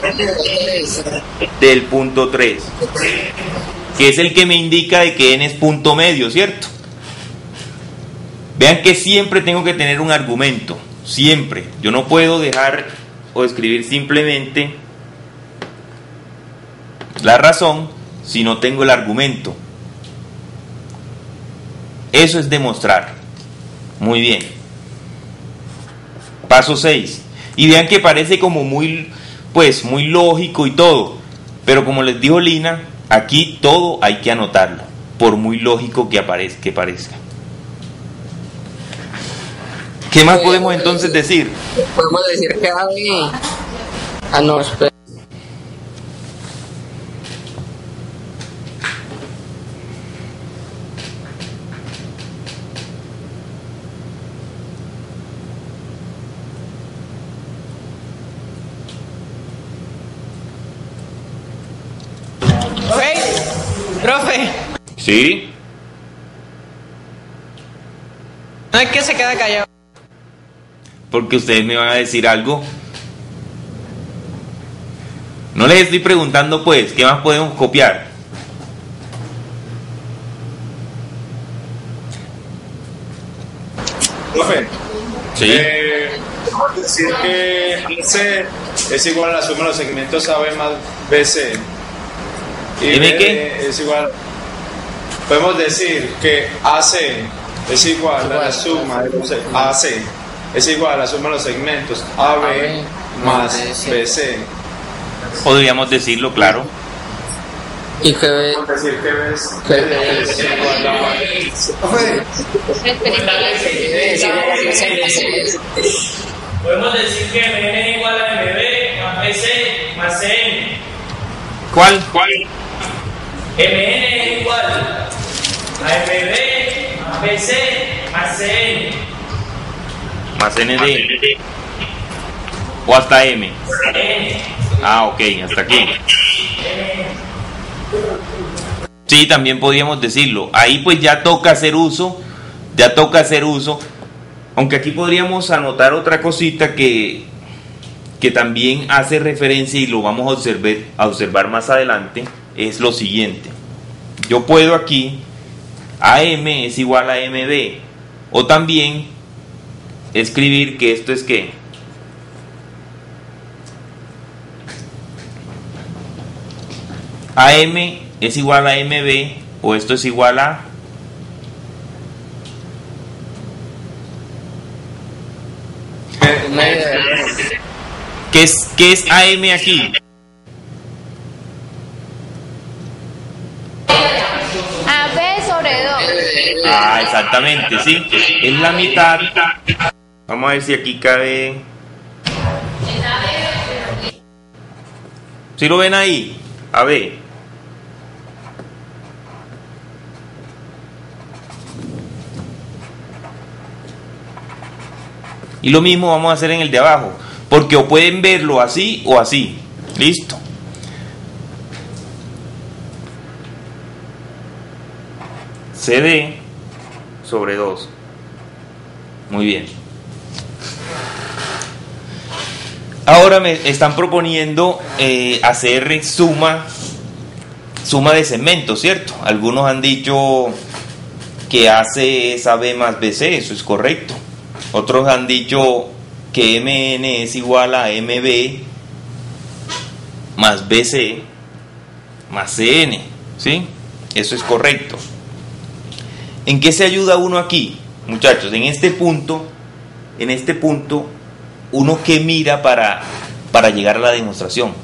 Del punto 3. Que es el que me indica de que n es punto medio, ¿cierto? Vean que siempre tengo que tener un argumento. Siempre. Yo no puedo dejar o escribir simplemente la razón si no tengo el argumento. Eso es demostrar. Muy bien. Paso 6. Y vean que parece como muy lógico y todo. Pero como les dijo Lina, aquí todo hay que anotarlo, por muy lógico que parezca. ¿Qué más podemos entonces decir? Podemos decir que AB... Ah, no, espera. Profe, ¿Sí? no es que se queda callado. Porque ustedes me van a decir algo. No les estoy preguntando pues, ¿qué más podemos copiar? Profe, Sí. podemos decir que AC es igual a la suma de los segmentos AB más BC. Y ¿M B qué? es igual. Podemos decir que AC es igual a la suma de los AC es igual a la suma de los segmentos AB más BC. Podríamos decirlo, claro. Y que B... Podemos decir que B es igual a... Podemos decir que MN es igual a MB más BC más CN. ¿Cuál? MN es igual a MB más BC más CN. Más ND. O hasta M. N. Ah, ok, hasta aquí. Sí, también podríamos decirlo. Ahí pues ya toca hacer uso. Aunque aquí podríamos anotar otra cosita que también hace referencia y lo vamos a observar más adelante. Es lo siguiente. Yo puedo aquí, AM es igual a MB. O también escribir que esto es ¿qué? AM es igual a MB, o esto es igual a... ¿Qué es AM aquí? AB sobre 2. Ah, exactamente, sí. Es la mitad. Vamos a ver si aquí cabe... ¿Sí lo ven ahí? AB. Y lo mismo vamos a hacer en el de abajo. porque o pueden verlo así o así. Listo. CD sobre 2. Muy bien. Ahora me están proponiendo hacer suma de segmentos, ¿cierto? Algunos han dicho que AC es AB más BC, eso es correcto. Otros han dicho que MN es igual a MB más BC más CN, ¿sí? Eso es correcto. ¿En qué se ayuda uno aquí, muchachos? En este punto, ¿uno qué mira para llegar a la demostración?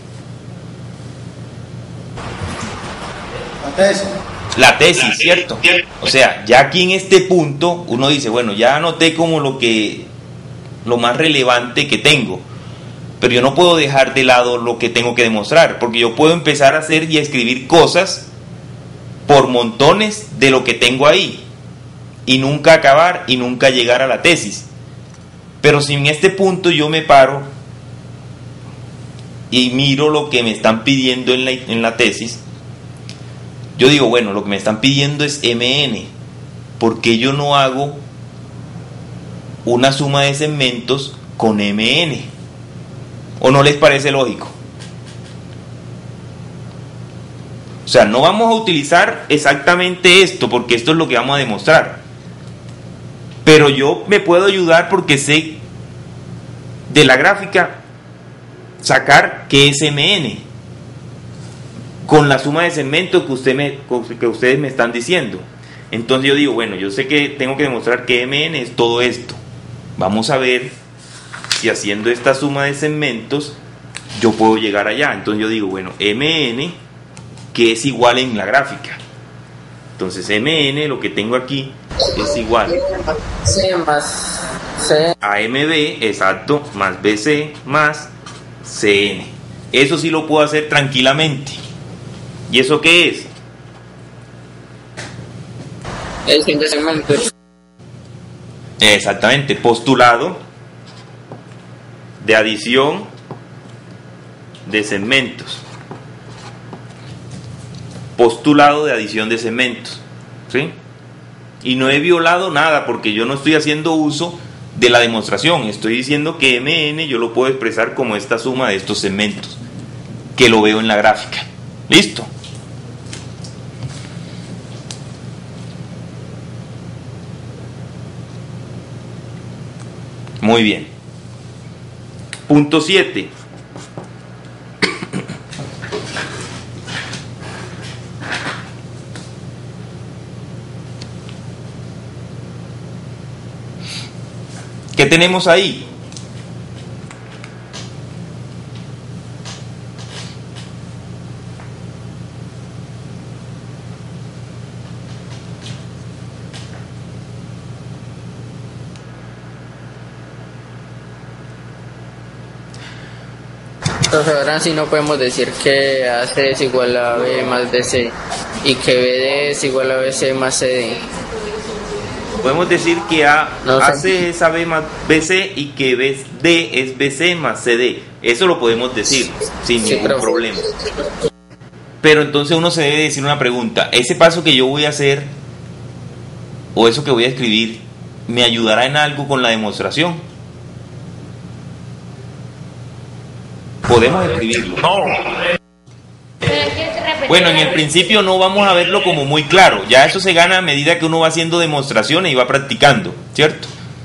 La tesis, ¿cierto? O sea, ya aquí en este punto uno dice, bueno, ya anoté como lo más relevante que tengo, pero yo no puedo dejar de lado lo que tengo que demostrar, porque yo puedo empezar a hacer y a escribir cosas por montones de lo que tengo ahí y nunca acabar y nunca llegar a la tesis. Pero si en este punto yo me paro y miro lo que me están pidiendo en la tesis, yo digo, bueno, lo que me están pidiendo es MN. ¿Por qué yo no hago una suma de segmentos con MN? ¿O no les parece lógico? O sea, no vamos a utilizar exactamente esto, porque esto es lo que vamos a demostrar. Pero yo me puedo ayudar porque sé de la gráfica sacar qué es MN con la suma de segmentos que ustedes me están diciendo. Entonces yo digo, bueno, yo sé que tengo que demostrar que MN es todo esto. Vamos a ver si haciendo esta suma de segmentos yo puedo llegar allá. Entonces yo digo, bueno, MN, que es igual en la gráfica. Entonces MN, lo que tengo aquí, es igual C más C a MB, exacto, más BC más CN. Eso sí lo puedo hacer tranquilamente. ¿Y eso qué es? edición de segmentos. Exactamente, postulado de adición de segmentos. Postulado de adición de segmentos, ¿sí? Y no he violado nada porque yo no estoy haciendo uso de la demostración. Estoy diciendo que MN yo lo puedo expresar como esta suma de estos segmentos, que lo veo en la gráfica. ¿Listo? Muy bien. Punto 7. ¿Qué tenemos ahí? Entonces ahora sí no podemos decir que AC es igual a B más BC y que BD es igual a BC más CD. Podemos decir que No sé. AC es AB más BC y que BD es BC más CD. Eso lo podemos decir sin Sí, ningún pero- problema. Pero entonces uno se debe decir una pregunta. ¿Ese paso que yo voy a hacer o eso que voy a escribir me ayudará en algo con la demostración? Podemos escribirlo. Pero es que se repite Bueno, en la el vez. principio no vamos a verlo como muy claro. Ya eso se gana a medida que uno va haciendo demostraciones y va practicando, ¿cierto?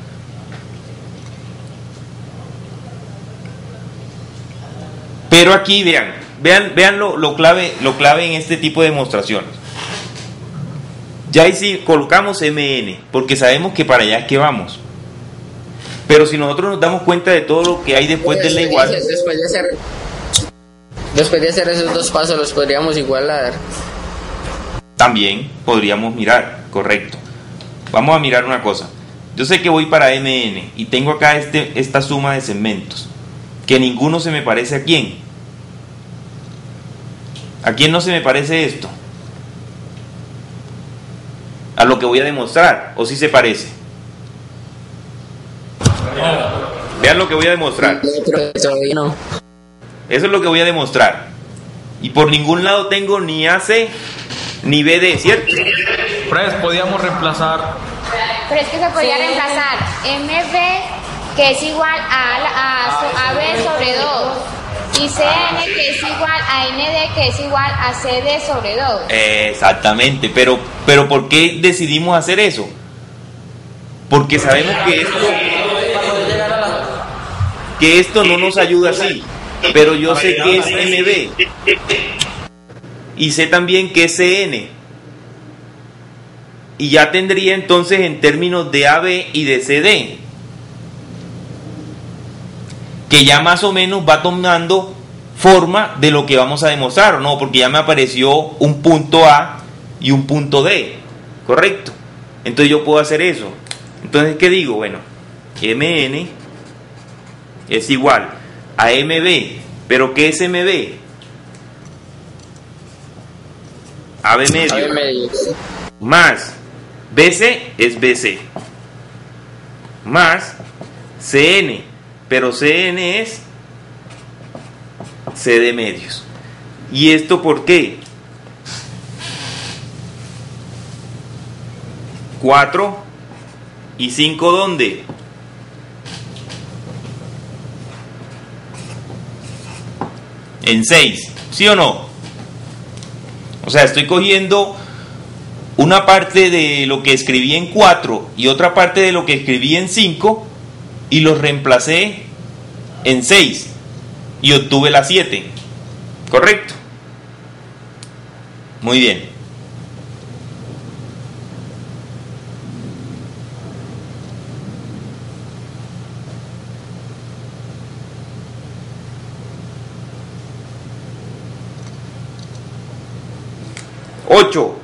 Pero aquí vean lo clave en este tipo de demostraciones. Ya ahí sí colocamos MN, porque sabemos que para allá es que vamos. Pero si nosotros nos damos cuenta de todo lo que hay después de la igual, Después de hacer esos dos pasos los podríamos igualar. también podríamos mirar, correcto. Vamos a mirar una cosa. Yo sé que voy para MN y tengo acá esta suma de segmentos, que ninguno se me parece a quién. ¿A quién no se me parece esto? A lo que voy a demostrar, o si se parece. Vean lo que voy a demostrar. Todavía no. Eso es lo que voy a demostrar. Y por ningún lado tengo ni AC ni BD, ¿cierto? Pues podíamos reemplazar. Pero es que se podía reemplazar MB, que es igual a B sobre 2. Y CN, que es igual a ND, que es igual a CD sobre 2. Exactamente, pero ¿por qué decidimos hacer eso? Porque sabemos que esto no nos ayuda así, pero yo sé que es MB y sé también que es CN, y ya tendría entonces en términos de AB y de CD, que ya más o menos va tomando forma de lo que vamos a demostrar, ¿o no? Porque ya me apareció un punto A y un punto D, ¿correcto? Entonces yo puedo hacer eso. Entonces, ¿qué digo? Bueno, MN es igual a MB, pero ¿qué es MB? AB medio más BC es BC más CN, pero CN es CD medios. ¿Y esto por qué? 4 y 5, ¿dónde? En 6, ¿sí o no? O sea, estoy cogiendo una parte de lo que escribí en 4 y otra parte de lo que escribí en 5 y los reemplacé en 6 y obtuve la 7, ¿correcto? Muy bien. Ocho.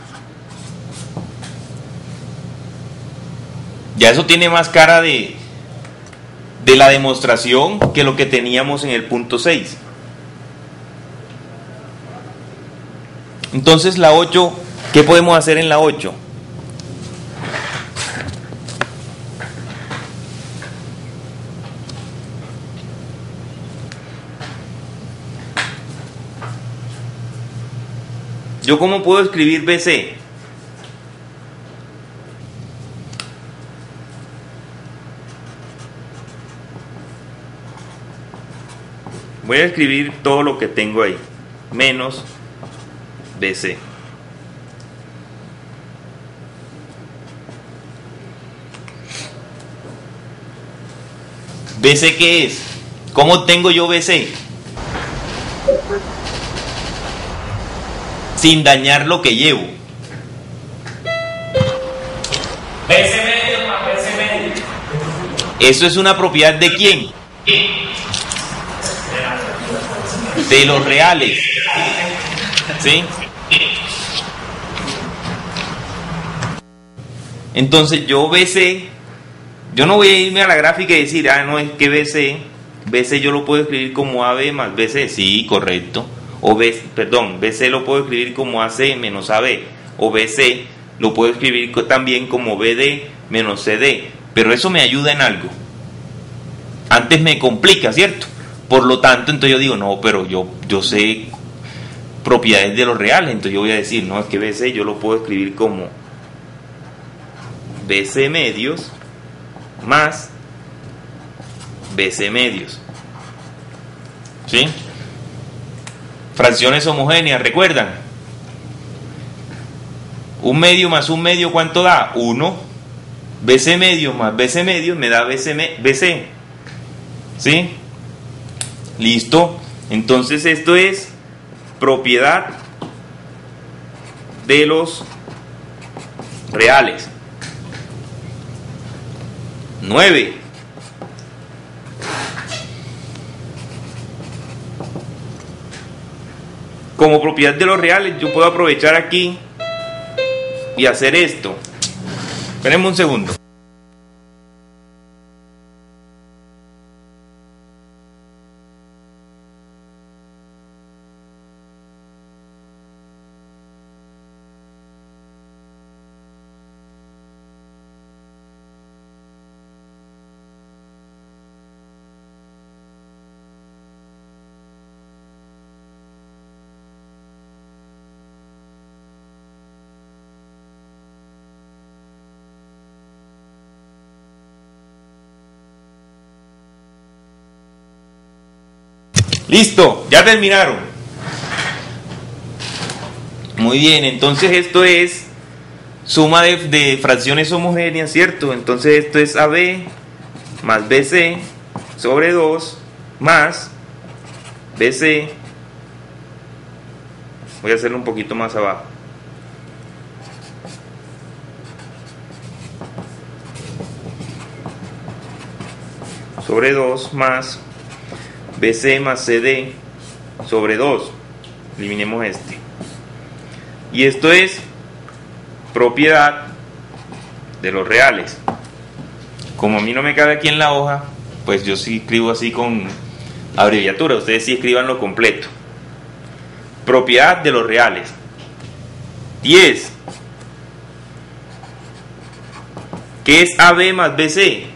Ya eso tiene más cara de la demostración que lo que teníamos en el punto 6. Entonces la 8, ¿qué podemos hacer en la 8? ¿Yo cómo puedo escribir BC? Voy a escribir todo lo que tengo ahí, menos BC. ¿BC qué es? ¿Cómo tengo yo BC? Sin dañar lo que llevo. BC medio más BC medio. ¿Eso es una propiedad de quién? De los reales. ¿Sí? Entonces yo BC, yo no voy a irme a la gráfica y decir, no, es que BC yo lo puedo escribir como AB más BC, sí, correcto. O BC lo puedo escribir como AC menos AB, o BC lo puedo escribir también como BD menos CD, pero eso me ayuda en algo. Antes me complica, ¿cierto? Por lo tanto, entonces yo digo, no, pero yo sé propiedades de los reales, entonces yo voy a decir, no, es que BC yo lo puedo escribir como BC medios más BC medios. ¿Sí? Fracciones homogéneas, ¿recuerdan? Un medio más un medio, ¿cuánto da? 1. BC medio más BC medio me da BC. ¿Sí? Listo. Entonces esto es propiedad de los reales. 9. Como propiedad de los reales, yo puedo aprovechar aquí y hacer esto. Espérenme un segundo. Listo, ya terminaron. Muy bien, entonces esto es suma de fracciones homogéneas, ¿cierto? Entonces esto es AB más BC sobre 2 más BC. Voy a hacerlo un poquito más abajo. Sobre 2 más BC más CD sobre 2. Eliminemos este. Y esto es propiedad de los reales. Como a mí no me cabe aquí en la hoja, pues yo sí escribo así con abreviatura. Ustedes sí escribanlo completo. Propiedad de los reales. 10. ¿Qué es AB más BC?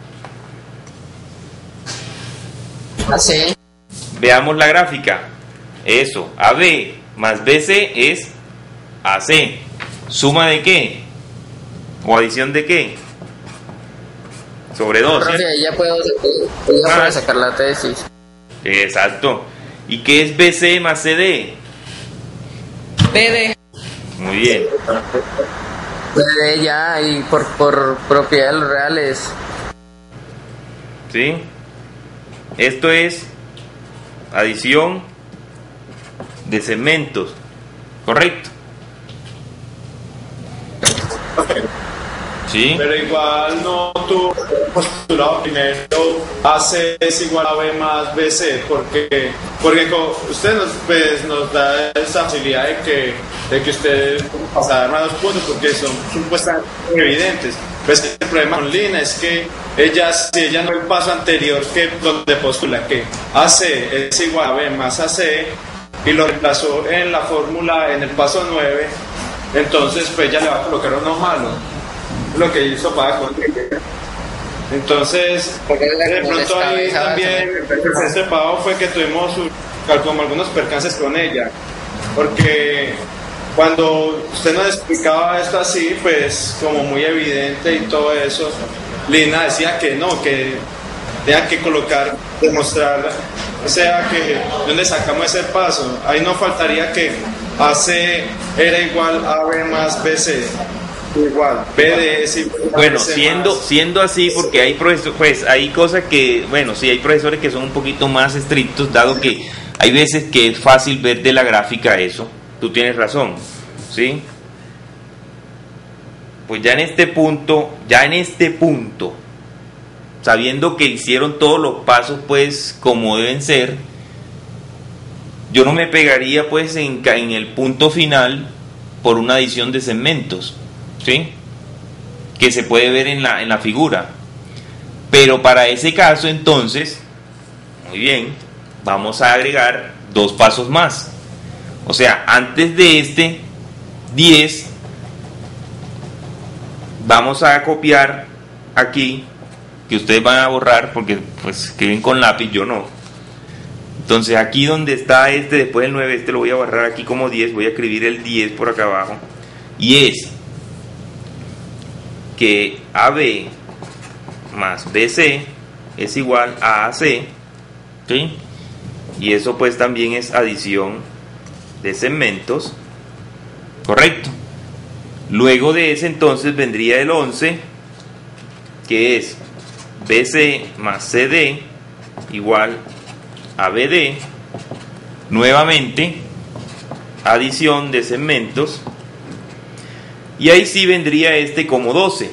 AC. Veamos la gráfica. Eso, AB más BC es AC. ¿Suma de qué? ¿O adición de qué? Sobre 2. Profe, ahí ya puedo sacar la tesis. Exacto. ¿Y qué es BC más CD? PD. Muy bien. PD ya, y por propiedad de los reales. ¿Sí? Esto es adición de segmentos. ¿Correcto? ¿Sí? Pero igual no tú postulado primero AC es igual a B más BC, porque usted nos da esa facilidad de que usted pasa a dar más 2 puntos porque son supuestamente evidentes. Pues el problema con Lina es que si ella no el paso anterior que donde postula que AC es igual a B más AC y lo reemplazó en la fórmula en el paso 9, entonces pues ella le va a colocar uno malo, lo que hizo para con ella. Entonces de pronto ahí también este pago fue que tuvimos como algunos percances con ella, porque cuando usted nos explicaba esto así, pues como muy evidente y todo eso, Lina decía que no, que tenía que colocar, demostrar, o sea, que ¿dónde sacamos ese paso? Ahí no faltaría que AC era igual a B más BC, igual, BD es igual a Bueno, BC siendo así, porque hay profesores, pues hay cosas que, bueno, sí, hay profesores que son un poquito más estrictos, dado que hay veces que es fácil ver de la gráfica eso. Tú tienes razón, ¿sí? Pues ya en este punto, sabiendo que hicieron todos los pasos pues como deben ser, yo no me pegaría pues en el punto final por una adición de segmentos, ¿sí? Que se puede ver en la figura. Pero para ese caso entonces, muy bien, vamos a agregar 2 pasos más. O sea, antes de este 10, vamos a copiar aquí, que ustedes van a borrar porque pues escriben con lápiz, yo no. Entonces aquí donde está este, después del 9, este lo voy a borrar aquí como 10, voy a escribir el 10 por acá abajo. Y es que AB más BC es igual a AC, ¿sí? Y eso pues también es adición de segmentos, correcto. Luego de ese entonces vendría el 11, que es BC más CD igual a BD, nuevamente adición de segmentos, y ahí sí vendría este como 12.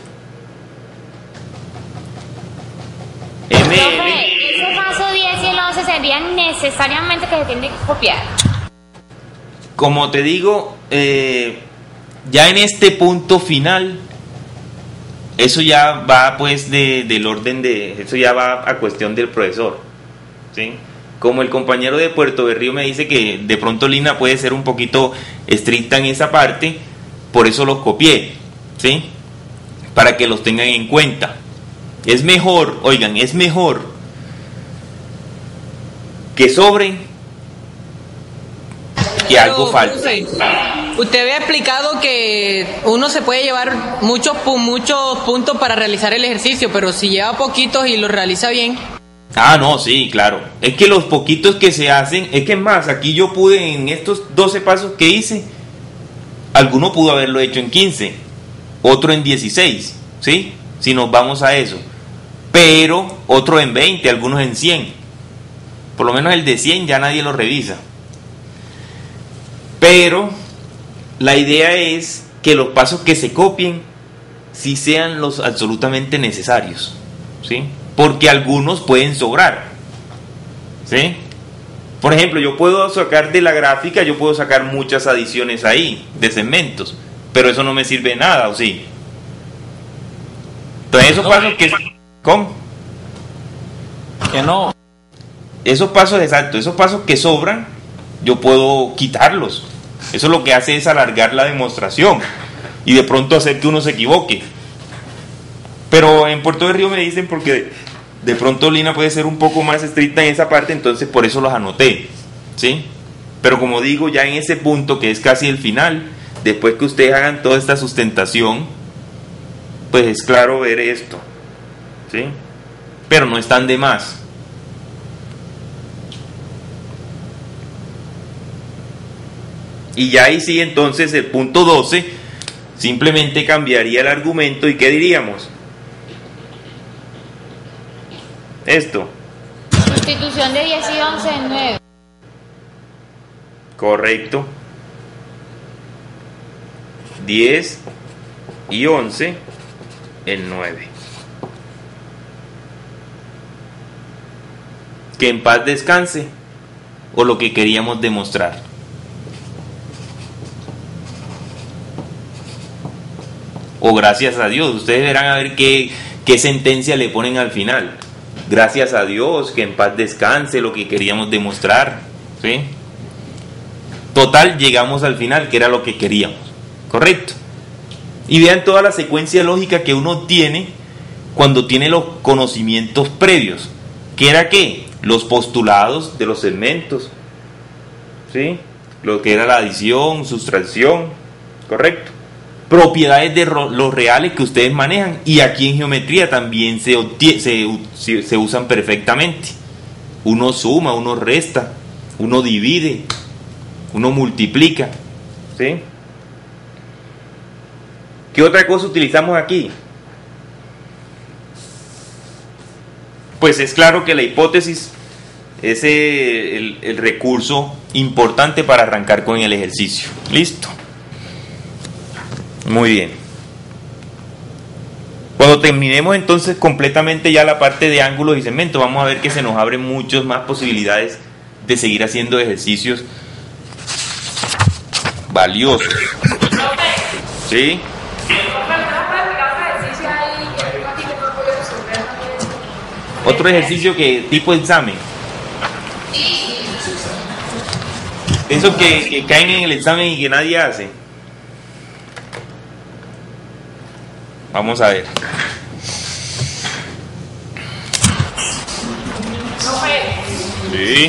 Profe, ese paso 10 y el 11 serían necesariamente que se tienen que copiar. Como te digo, ya en este punto final, eso ya va pues del orden de, eso ya va a cuestión del profesor, ¿sí? Como el compañero de Puerto Berrío me dice que de pronto Lina puede ser un poquito estricta en esa parte, por eso los copié, ¿sí? Para que los tengan en cuenta. Es mejor, oigan, es mejor que sobren que algo falte. Usted había explicado que uno se puede llevar muchos puntos para realizar el ejercicio, pero si lleva poquitos y los realiza bien. Ah, no, sí, claro. Es que los poquitos que se hacen, es que es más, aquí yo pude en estos 12 pasos que hice, alguno pudo haberlo hecho en 15, otro en 16, ¿sí? Si nos vamos a eso. Pero otro en 20, algunos en 100. Por lo menos el de 100 ya nadie lo revisa. Pero la idea es que los pasos que se copien sí sean los absolutamente necesarios, ¿sí? Porque algunos pueden sobrar, ¿sí? Por ejemplo, yo puedo sacar de la gráfica, yo puedo sacar muchas adiciones ahí, de segmentos, pero eso no me sirve de nada, ¿o sí? Entonces esos pasos que... ¿Cómo? Que no. Esos pasos, exacto, esos pasos que sobran, yo puedo quitarlos. Eso lo que hace es alargar la demostración y de pronto hacer que uno se equivoque. Pero en Puerto de Río me dicen porque de pronto Lina puede ser un poco más estricta en esa parte, entonces por eso los anoté, ¿sí? Pero como digo, ya en ese punto que es casi el final, después que ustedes hagan toda esta sustentación, pues es claro ver esto, ¿sí? Pero no están de más. Y ya ahí sí, entonces el punto 12 simplemente cambiaría el argumento y ¿qué diríamos? Esto. Sustitución de 10 y 11 en 9. Correcto. 10 y 11 en 9. Que en paz descanse, o lo que queríamos demostrar. O gracias a Dios. Ustedes verán a ver qué sentencia le ponen al final. Gracias a Dios, que en paz descanse, lo que queríamos demostrar, ¿sí? Total, llegamos al final, que era lo que queríamos, ¿correcto? Y vean toda la secuencia lógica que uno tiene cuando tiene los conocimientos previos. ¿Qué era qué? Los postulados de los segmentos, ¿sí? Lo que era la adición, sustracción, ¿correcto? Propiedades de los reales que ustedes manejan, y aquí en geometría también se usan perfectamente. Uno suma, uno resta, uno divide, uno multiplica, ¿sí? ¿Qué otra cosa utilizamos aquí? Pues es claro que la hipótesis es el recurso importante para arrancar con el ejercicio. ¿Listo? Muy bien. Cuando terminemos entonces completamente ya la parte de ángulos y segmentos, vamos a ver que se nos abren muchas más posibilidades de seguir haciendo ejercicios valiosos. ¿Sí? Otro ejercicio que tipo examen. Esos que caen en el examen y que nadie hace. Vamos a ver. Sí.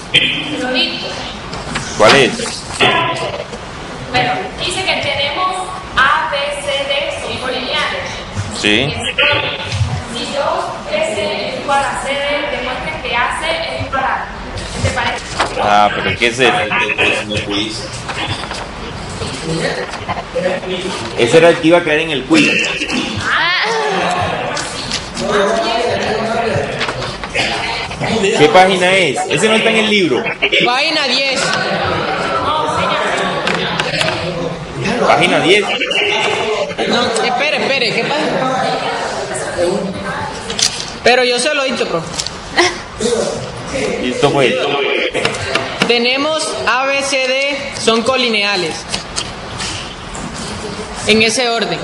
¿Cuál es? Bueno, dice que tenemos A, B, C, D son colineales. Sí. Si 2BC es igual a CD, demuestren que AC es igual a... ¿Te parece? Ah, pero es que ese era el quiz. Ese era el que iba a caer en el quiz. ¿Qué página es? Ese no está en el libro. Página 10. Página 10. No, espere, ¿qué pasa? Pero yo se lo he dicho, profe. Listo pues. Tenemos A, B, C, D, son colineales. En ese orden.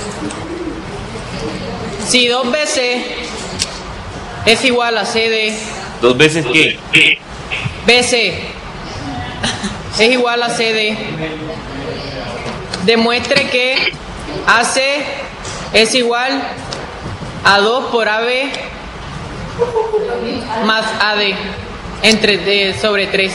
Si 2BC es igual a CD. ¿Dos veces qué? BC es igual a CD. Demuestre que AC es igual a 2 por AB más AD sobre 3.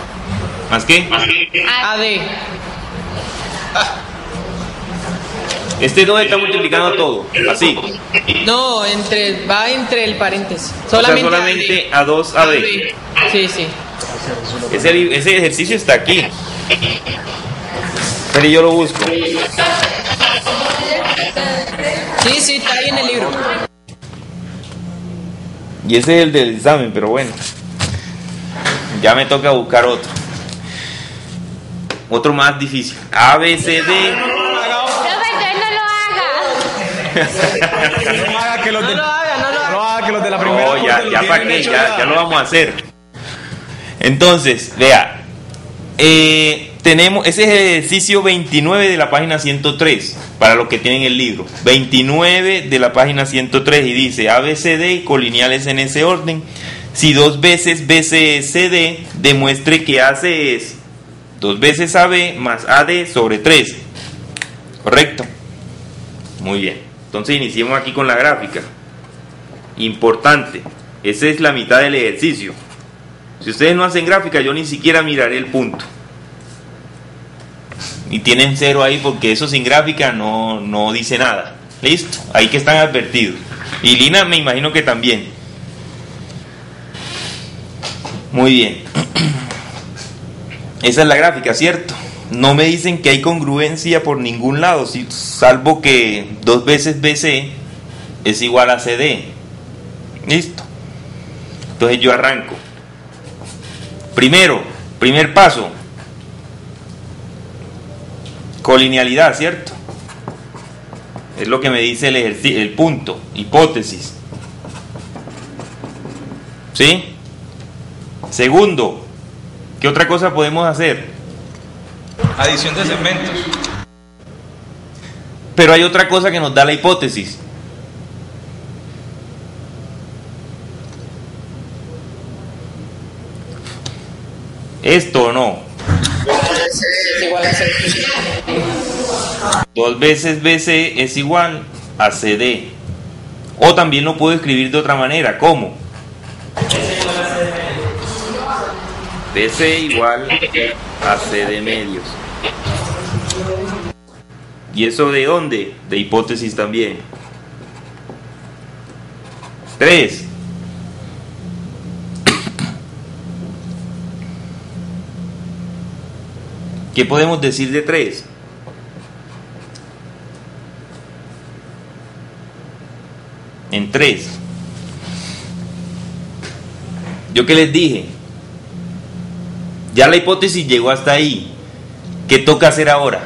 ¿Más qué? AD. Este 2 está multiplicando todo, así. No, va entre el paréntesis. Solamente a 2AB. Sí, sí. Ese ejercicio está aquí. Pero yo lo busco. Sí, sí, está ahí en el libro. Y ese es el del examen, pero bueno. Ya me toca buscar otro. Otro más difícil. A, B, C, D. Profe, entonces no lo haga. No haga que los de, No lo haga. no haga que los de la primera. No, ya para qué, ya lo vamos a hacer. Entonces, vea. Tenemos, ese es el ejercicio 29 de la página 103, para los que tienen el libro. 29 de la página 103 y dice ABCD colineales en ese orden. Si 2 veces BCD, demuestre que AC es 2 veces AB más AD sobre 3. ¿Correcto? Muy bien. Entonces iniciemos aquí con la gráfica. Importante. Esa es la mitad del ejercicio. Si ustedes no hacen gráfica, yo ni siquiera miraré el punto. Y tienen 0 ahí porque eso sin gráfica no dice nada. Listo, ahí que están advertidos. Y Lina me imagino que también. Muy bien. Esa es la gráfica, ¿cierto? No me dicen que hay congruencia por ningún lado, salvo que 2 veces BC es igual a CD. Listo. Entonces yo arranco. Primer paso. Colinealidad, ¿cierto? Es lo que me dice el punto, hipótesis. ¿Sí? Segundo, ¿qué otra cosa podemos hacer? Adición de segmentos. Pero hay otra cosa que nos da la hipótesis. ¿Esto o no? Es igual a 6. 2 veces BC es igual a CD. O también lo puedo escribir de otra manera. ¿Cómo? BC igual a CD medios. ¿Y eso de dónde? De hipótesis también. 3. ¿Qué podemos decir de 3? En 3. ¿Yo qué les dije? Ya la hipótesis llegó hasta ahí. ¿Qué toca hacer ahora?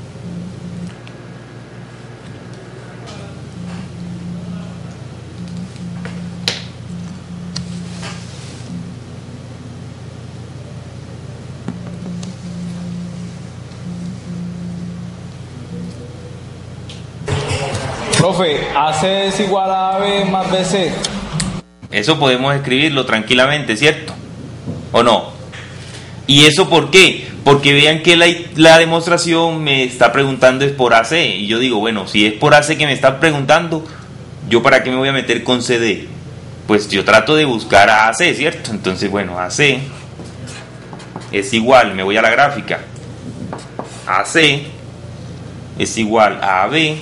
Profe, AC es igual a AB más BC. Eso podemos escribirlo tranquilamente, ¿cierto? ¿O no? ¿Y eso por qué? Porque vean que la demostración me está preguntando es por AC. Y yo digo, bueno, si es por AC que me está preguntando, ¿yo para qué me voy a meter con CD? Pues yo trato de buscar a AC, ¿cierto? Entonces, bueno, AC es igual, me voy a la gráfica. AC es igual a AB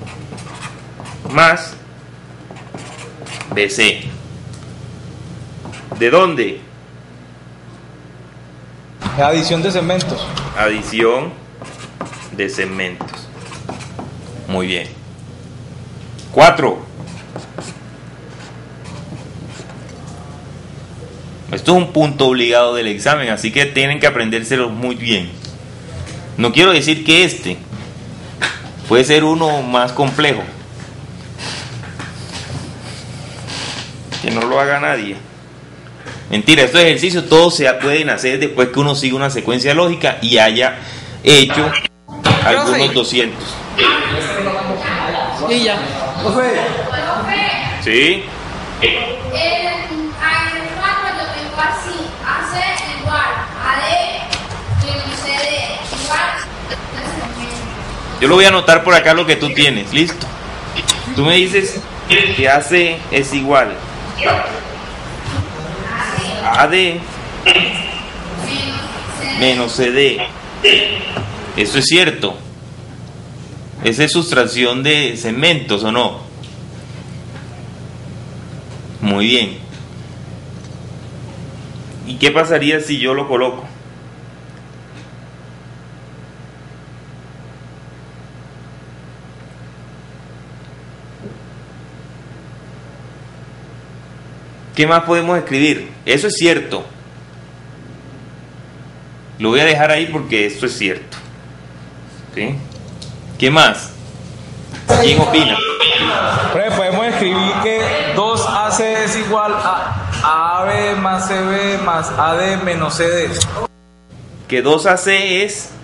más BC. ¿De dónde? Adición de segmentos. Adición de segmentos. Muy bien. 4. Esto es un punto obligado del examen, así que tienen que aprendérselo muy bien. No quiero decir que puede ser uno más complejo. Que no lo haga nadie. Mentira, estos ejercicios todos se pueden hacer después que uno siga una secuencia lógica y haya hecho algunos 200. Y ya. ¿Sí? Cuando tengo así, AC igual a D menos CD igual. Yo lo voy a anotar por acá lo que tú tienes, listo. Tú me dices que AC es igual a AD menos CD. Eso es cierto. Esa es sustracción de segmentos, ¿o no? Muy bien. ¿Y qué pasaría si yo lo coloco? ¿Qué más podemos escribir? Eso es cierto. Lo voy a dejar ahí porque esto es cierto. ¿Sí? ¿Qué más? ¿Quién opina? Podemos escribir que 2AC es igual a AB más CB más AD menos CD. Que 2AC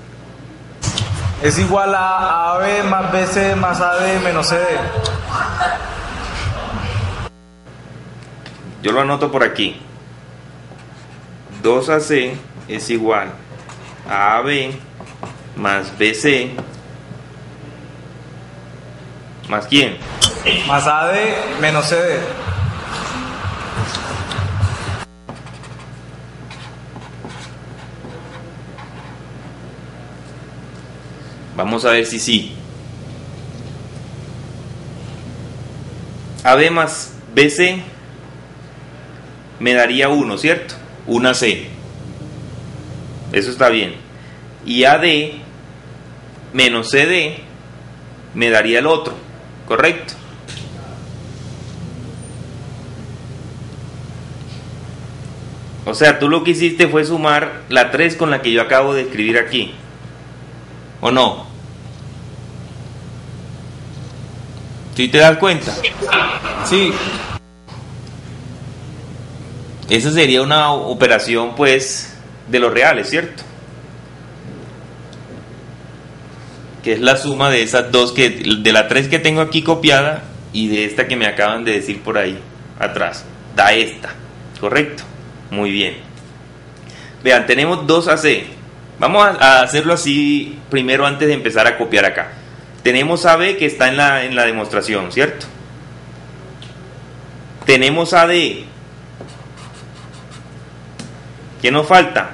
es igual a AB más BC más AD menos CD. Yo lo anoto por aquí. 2AC es igual a AB más BC más ¿quién? Más AD menos CD. Vamos a ver si sí. AB más BC me daría 1, ¿cierto? Una C. Eso está bien. Y AD menos CD me daría el otro, ¿correcto? O sea, tú lo que hiciste fue sumar la 3 con la que yo acabo de escribir aquí. ¿O no? ¿Sí te das cuenta? Sí. Esa sería una operación, pues, de los reales, ¿cierto? Que es la suma de esas dos, de la 3 que tengo aquí copiada y de esta que me acaban de decir por ahí atrás. Da esta, ¿correcto? Muy bien. Vean, tenemos 2AC. Vamos a hacerlo así primero antes de empezar a copiar acá. Tenemos AB que está en la demostración, ¿cierto? Tenemos AD. ¿Qué nos falta?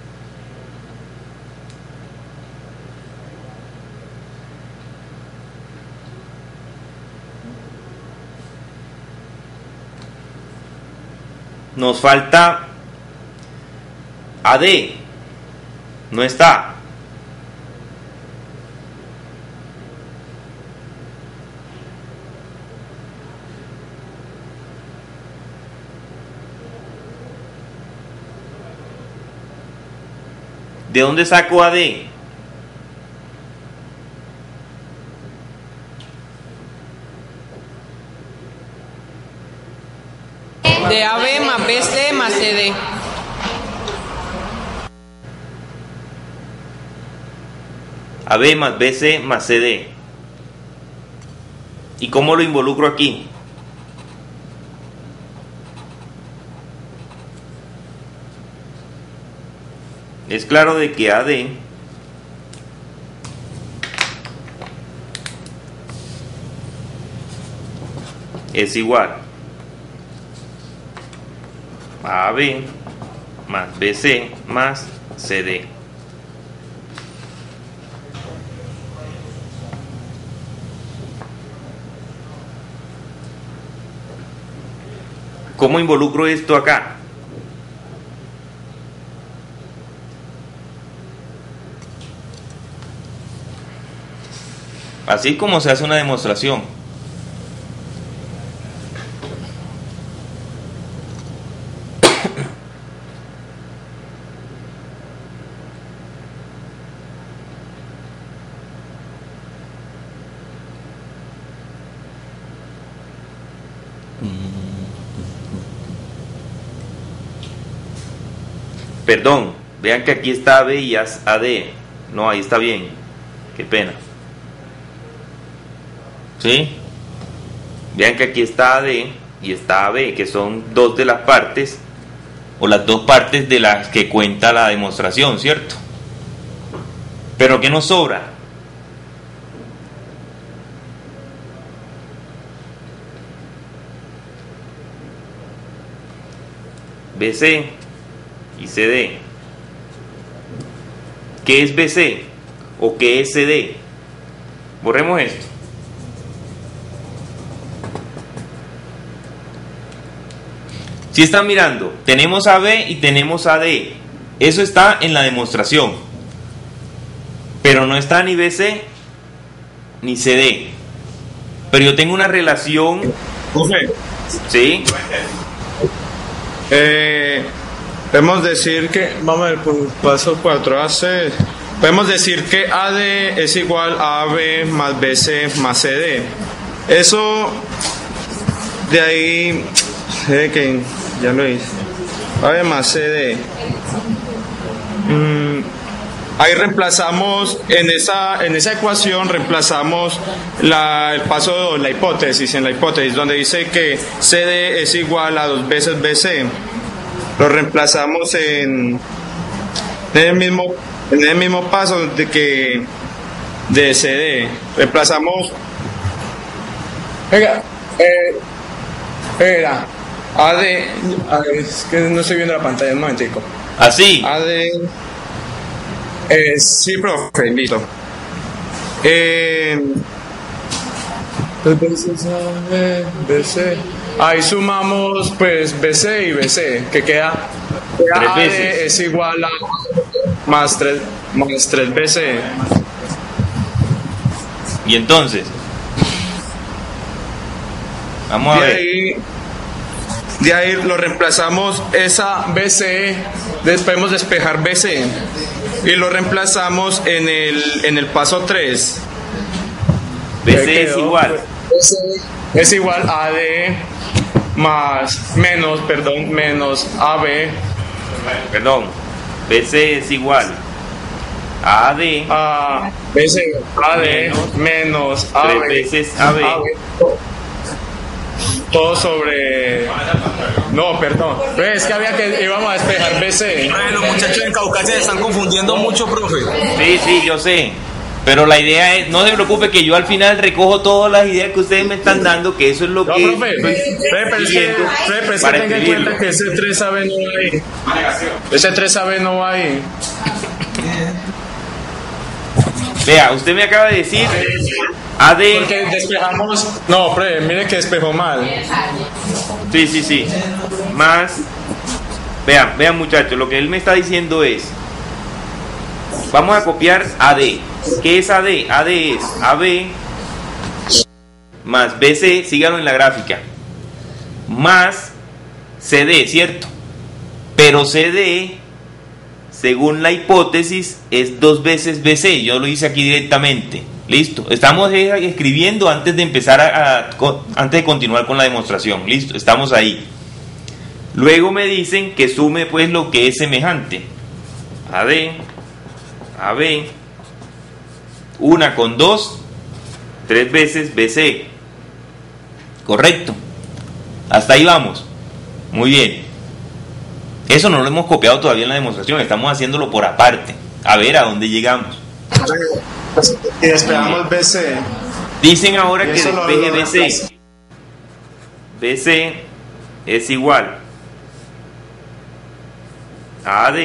Nos falta AD. No está. ¿De dónde saco AD? De AB más BC más CD. AB más BC más CD. ¿Y cómo lo involucro aquí? Es claro de que AD es igual a AB más BC más CD. ¿Cómo involucro esto acá? Así como se hace una demostración. Perdón, vean que aquí está AB y AD. No, ahí está bien. Qué pena. ¿Sí? Vean que aquí está AD y está AB, que son dos de las partes, o las dos partes de las que cuenta la demostración, ¿cierto? Pero ¿qué nos sobra? BC y CD. ¿Qué es BC? ¿O qué es CD? Borremos esto. Si están mirando, tenemos AB y tenemos AD. Eso está en la demostración. Pero no está ni BC ni CD. Pero yo tengo una relación. ¿Sí? Podemos decir que, vamos a ver, paso 4, podemos decir que AD es igual a AB más BC más CD. Eso, de ahí, que ya lo hice. AB más CD. Ahí reemplazamos, en esa ecuación reemplazamos el paso 2, la hipótesis, en la hipótesis, donde dice que CD es igual a 2 veces BC. Lo reemplazamos en el mismo paso de CD. Reemplazamos. AD, es que no estoy viendo la pantalla, un momentico. Así. AD. Sí, profe, listo. BC. Ahí sumamos pues BC y BC, que queda AD es igual a más 3 BC. Y entonces, vamos a ver. De ahí lo reemplazamos esa BC, podemos despejar BC y lo reemplazamos en el paso 3. BC es igual. Es igual a AD menos AB. Perdón, BC es igual a AD. BC AD menos AB. 3 veces AB. Todo sobre. No, perdón. Es que íbamos a despejar BC. Los muchachos en Caucasia se están confundiendo mucho, profe. Sí, yo sé. Pero la idea es, no se preocupe que yo al final recojo todas las ideas que ustedes me están dando, que eso es lo que profe, pero tenga en cuenta que ese 3AB no va ahí. Ese 3AB no va ahí. Vea, usted me acaba de decir AD. Porque despejamos. No, mire que despejó mal. Sí. Más. Vean muchachos, lo que él me está diciendo es. Vamos a copiar AD. ¿Qué es AD? AD es AB más BC, síganlo en la gráfica, más CD, ¿cierto? Pero CD, según la hipótesis, es 2 veces BC. Yo lo hice aquí directamente. Listo. Estamos escribiendo antes de empezar antes de continuar con la demostración. Listo, estamos ahí. Luego me dicen que sume pues lo que es semejante. AD, AB, 1 con 2, 3 veces BC. Correcto. Hasta ahí vamos. Muy bien. Eso no lo hemos copiado todavía en la demostración. Estamos haciéndolo por aparte. A ver a dónde llegamos. Y despejamos BC. Dicen ahora que despeje BC. BC es igual a AD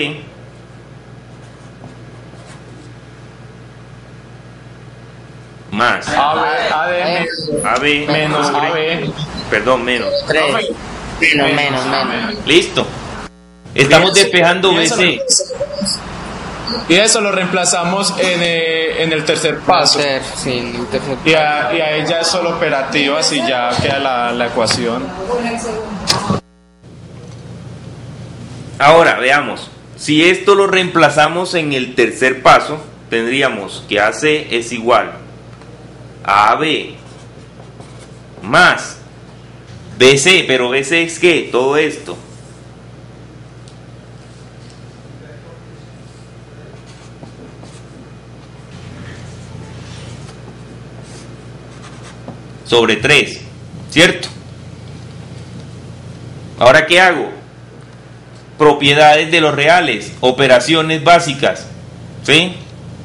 más AB menos sobre, AB. Perdón, menos 3. Menos. Listo. Estamos despejando BC. Y eso lo reemplazamos en el tercer paso. Y ahí ya es solo operativo, así ya queda la ecuación. Ahora veamos. Si esto lo reemplazamos en el tercer paso, tendríamos que AC es igual a AB más BC, pero BC es ¿qué? Todo esto. Sobre 3, ¿cierto? Ahora, ¿qué hago? Propiedades de los reales, operaciones básicas, ¿sí?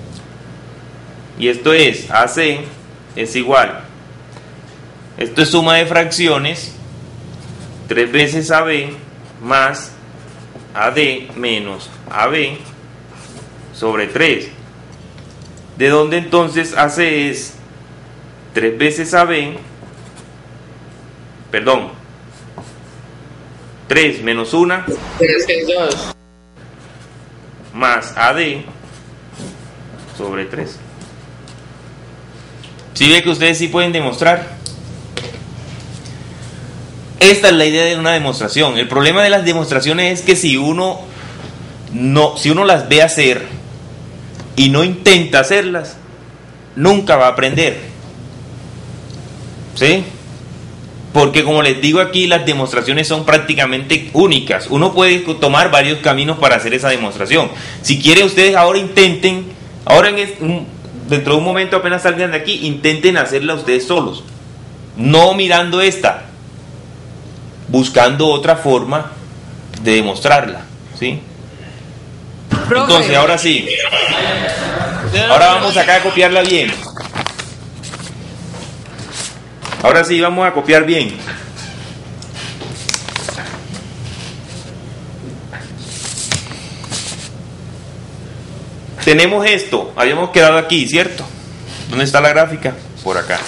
Y esto es AC es igual, esto es suma de fracciones, 3 veces AB más AD menos AB sobre 3. ¿De dónde entonces AC es 3 veces AB, perdón, 3 menos 1 más AD sobre 3. ¿Sí ve que ustedes sí pueden demostrar? Esta es la idea de una demostración. El problema de las demostraciones es que si uno las ve hacer y no intenta hacerlas, nunca va a aprender. ¿Sí? Porque como les digo aquí, las demostraciones son prácticamente únicas. Uno puede tomar varios caminos para hacer esa demostración. Si quieren ustedes ahora intenten, dentro de un momento apenas salgan de aquí, intenten hacerla ustedes solos. No mirando esta, buscando otra forma de demostrarla. ¿Sí? Entonces, ahora sí. Ahora vamos acá a copiarla bien. Ahora sí, vamos a copiar bien. Tenemos esto, habíamos quedado aquí, ¿cierto? ¿Dónde está la gráfica? Por acá.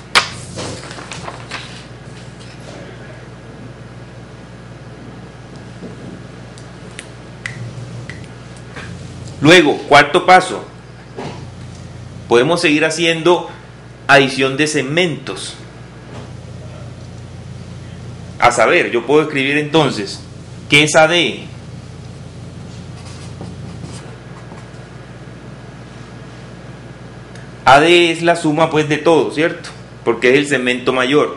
Luego, cuarto paso. Podemos seguir haciendo adición de segmentos. A saber, yo puedo escribir entonces, ¿qué es AD? AD es la suma pues de todo, ¿cierto? Porque es el segmento mayor.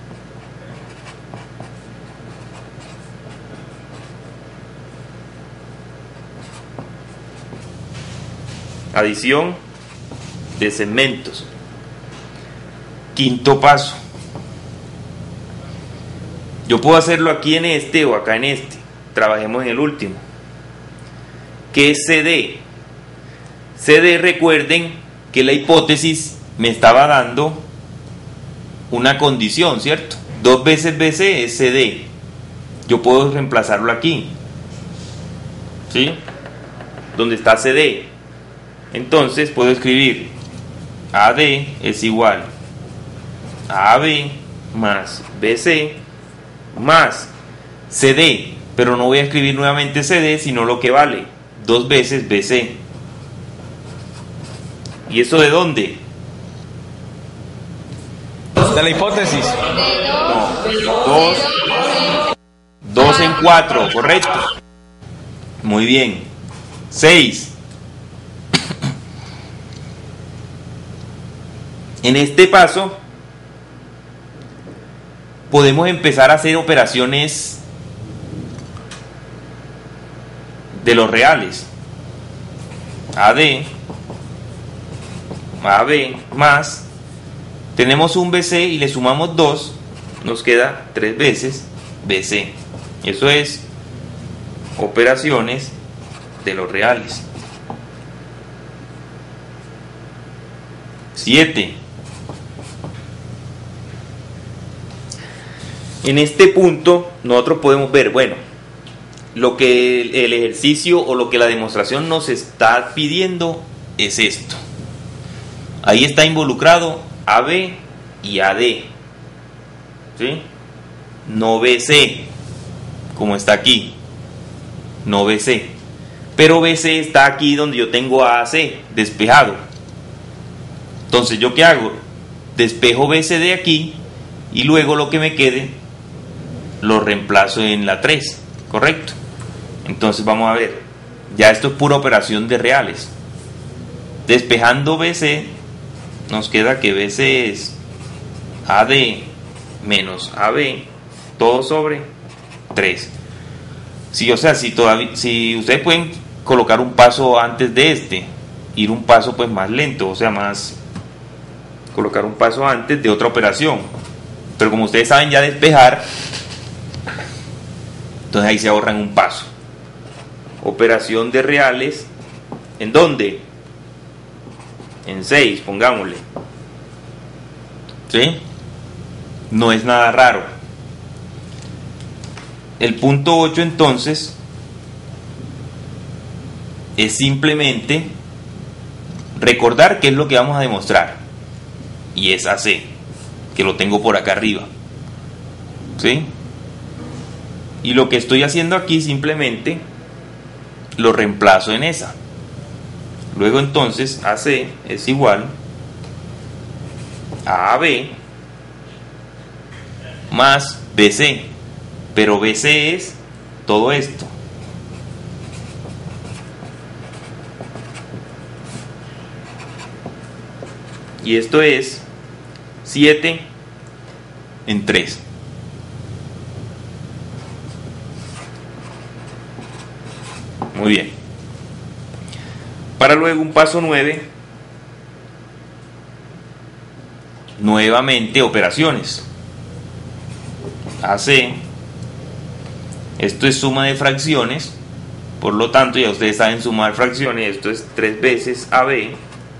Adición de segmentos. Quinto paso. Yo puedo hacerlo aquí en este o acá en este. Trabajemos en el último. ¿Qué es CD? CD, recuerden que la hipótesis me estaba dando una condición, ¿cierto? 2 veces BC es CD. Yo puedo reemplazarlo aquí. ¿Sí? Donde está CD. Entonces puedo escribir AD es igual a AB más BC más CD, pero no voy a escribir nuevamente CD, sino lo que vale, 2 veces BC. ¿Y eso de dónde? De la hipótesis. No, 2 en 4, correcto. Muy bien. 6. En este paso podemos empezar a hacer operaciones de los reales. AD, AB más, tenemos un BC y le sumamos 2, nos queda 3 veces BC. Eso es operaciones de los reales. 7. En este punto nosotros podemos ver, bueno, lo que el ejercicio o lo que la demostración nos está pidiendo es esto. Ahí está involucrado AB y AD, ¿sí? No BC, como está aquí, no BC, pero BC está aquí donde yo tengo AC despejado. Entonces, ¿yo qué hago? Despejo BC de aquí y luego lo que me quede lo reemplazo en la 3, ¿correcto? Entonces vamos a ver, ya esto es pura operación de reales. Despejando BC, nos queda que BC es AD menos AB, todo sobre 3. Sí, o sea, si ustedes pueden colocar un paso antes de este, ir un paso pues más lento, o sea, colocar un paso antes de otra operación. Pero como ustedes saben ya despejar, entonces ahí se ahorran un paso. Operación de reales, ¿en dónde? En 6, pongámosle. ¿Sí? No es nada raro. El punto 8 entonces es simplemente recordar qué es lo que vamos a demostrar. y es AC, que lo tengo por acá arriba, ¿sí? Y lo que estoy haciendo aquí simplemente lo reemplazo en esa. Luego entonces AC es igual a AB más BC, pero BC es todo esto. Y esto es 7 en 3. Muy bien. Para luego un paso 9, nuevamente operaciones. AC, esto es suma de fracciones, por lo tanto ya ustedes saben sumar fracciones, esto es 3 veces AB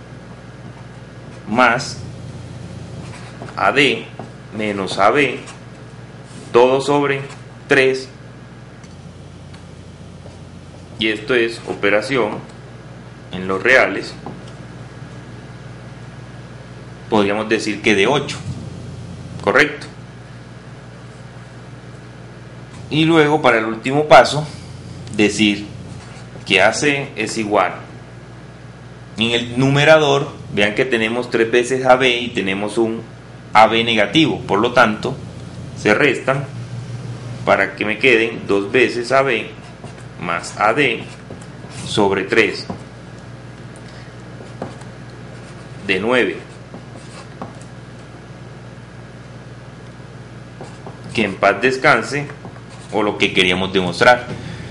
más AD menos AB, todo sobre 3, y esto es operación en los reales, podríamos decir que de 8, correcto. Y luego para el último paso decir que AC es igual, en el numerador vean que tenemos 3 veces AB y tenemos un AB negativo, por lo tanto se restan para que me queden 2 veces AB más AD sobre 3 de 9, que en paz descanse, o lo que queríamos demostrar.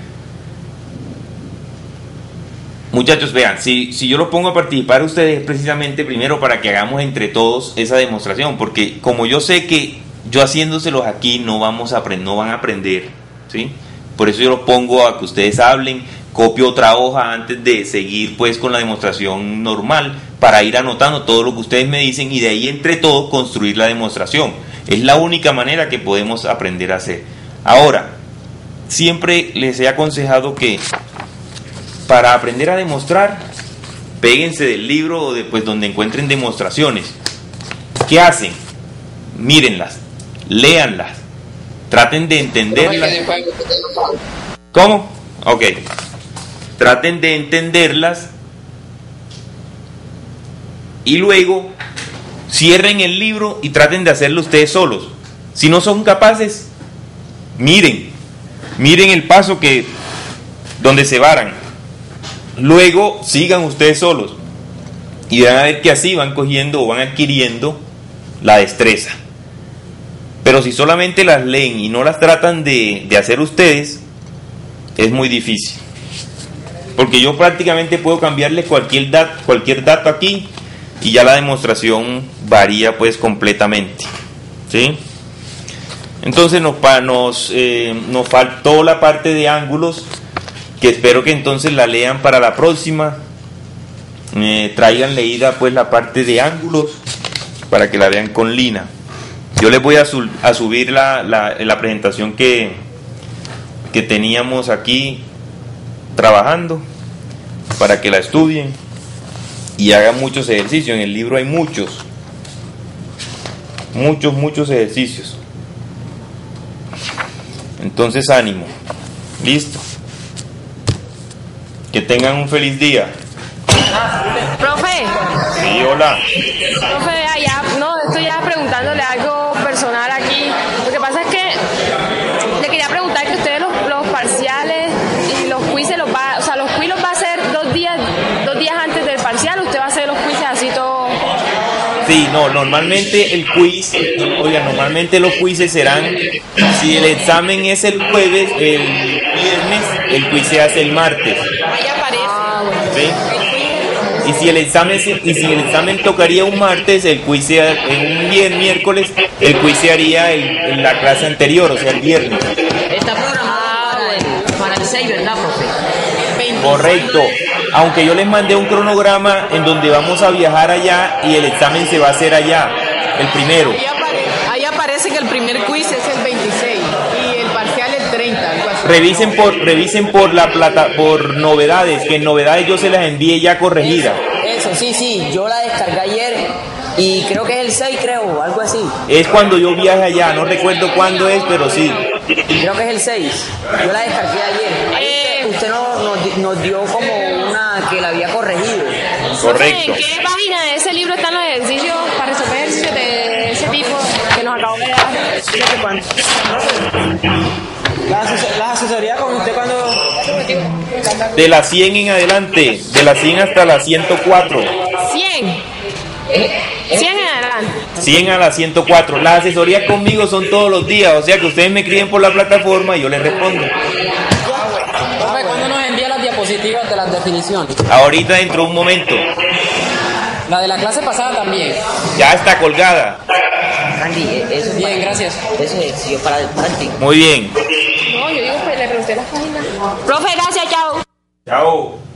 Muchachos, vean, si yo lo pongo a participar ustedes precisamente primero para que hagamos entre todos esa demostración, porque como yo sé que yo haciéndoselos aquí no van a aprender, ¿sí? Por eso yo lo pongo a que ustedes hablen, copio otra hoja antes de seguir pues con la demostración normal, para ir anotando todo lo que ustedes me dicen y de ahí entre todos construir la demostración. Es la única manera que podemos aprender a hacer. Ahora, siempre les he aconsejado que para aprender a demostrar, péguense del libro o de, pues, donde encuentren demostraciones. ¿Qué hacen? Mírenlas, léanlas, traten de entenderlas. ¿Cómo? Ok. Traten de entenderlas y luego cierren el libro y traten de hacerlo ustedes solos. Si no son capaces, miren el paso donde se varan. Luego sigan ustedes solos y van a ver que así van cogiendo o van adquiriendo la destreza. Pero si solamente las leen y no las tratan de hacer ustedes, es muy difícil. Porque yo prácticamente puedo cambiarle cualquier dato aquí y ya la demostración varía pues completamente, ¿sí? Entonces nos faltó la parte de ángulos, que espero que entonces la lean para la próxima. Traigan leída pues la parte de ángulos para que la vean con Lina. Yo les voy a subir la presentación que teníamos aquí trabajando para que la estudien y hagan muchos ejercicios. En el libro hay muchos ejercicios. Entonces ánimo. Listo. Que tengan un feliz día. Profe. Sí, hola. Profe, estoy ya preguntándole algo personal aquí. Lo que pasa es que le quería preguntar que ustedes los parciales y los quizzes los va a hacer 2 días antes del parcial. Usted va a hacer los quizzes así todo. Sí, no, normalmente normalmente los quizzes serán, si el examen es el jueves, el viernes, el quiz se hace el martes. Ahí aparece. ¿Sí? Y si el examen tocaría un martes, el quiz sea un miércoles, el quiz se haría en la clase anterior, o sea, el viernes. Está programado para el 6, ¿verdad, profe? Correcto. Aunque yo les mandé un cronograma en donde vamos a viajar allá y el examen se va a hacer allá, el primero. Ahí aparece que el primer quiz es el 26 y el parcial el 30. Algo así. Revisen por novedades, que en novedades yo se las envíe ya corregidas. Eso, sí, yo la descargué ayer Y creo que es el 6, creo, algo así. Es cuando yo viaje allá, no recuerdo cuándo es, pero sí. Creo que es el 6. Yo la descargué ayer. Ahí usted nos dio como una que la había corregido. Correcto. ¿En qué página de ese libro están los ejercicios para resolver ejercicios de ese tipo que nos acabó de dar? La asesoría con usted cuando... De la 100 en adelante, de la 100 hasta la 104. 100. 100 en adelante. 100 a la 104. Las asesorías conmigo son todos los días, o sea que ustedes me escriben por la plataforma y yo les respondo. Profe, ¿cuándo nos envía las diapositivas de las definiciones? Ahorita dentro de un momento. La de la clase pasada también. Ya está colgada. Andy, eso es bien, gracias. Eso es, yo para ti. Muy bien. No, yo digo que le pregunté las páginas. Profe, gracias, chao. Chao.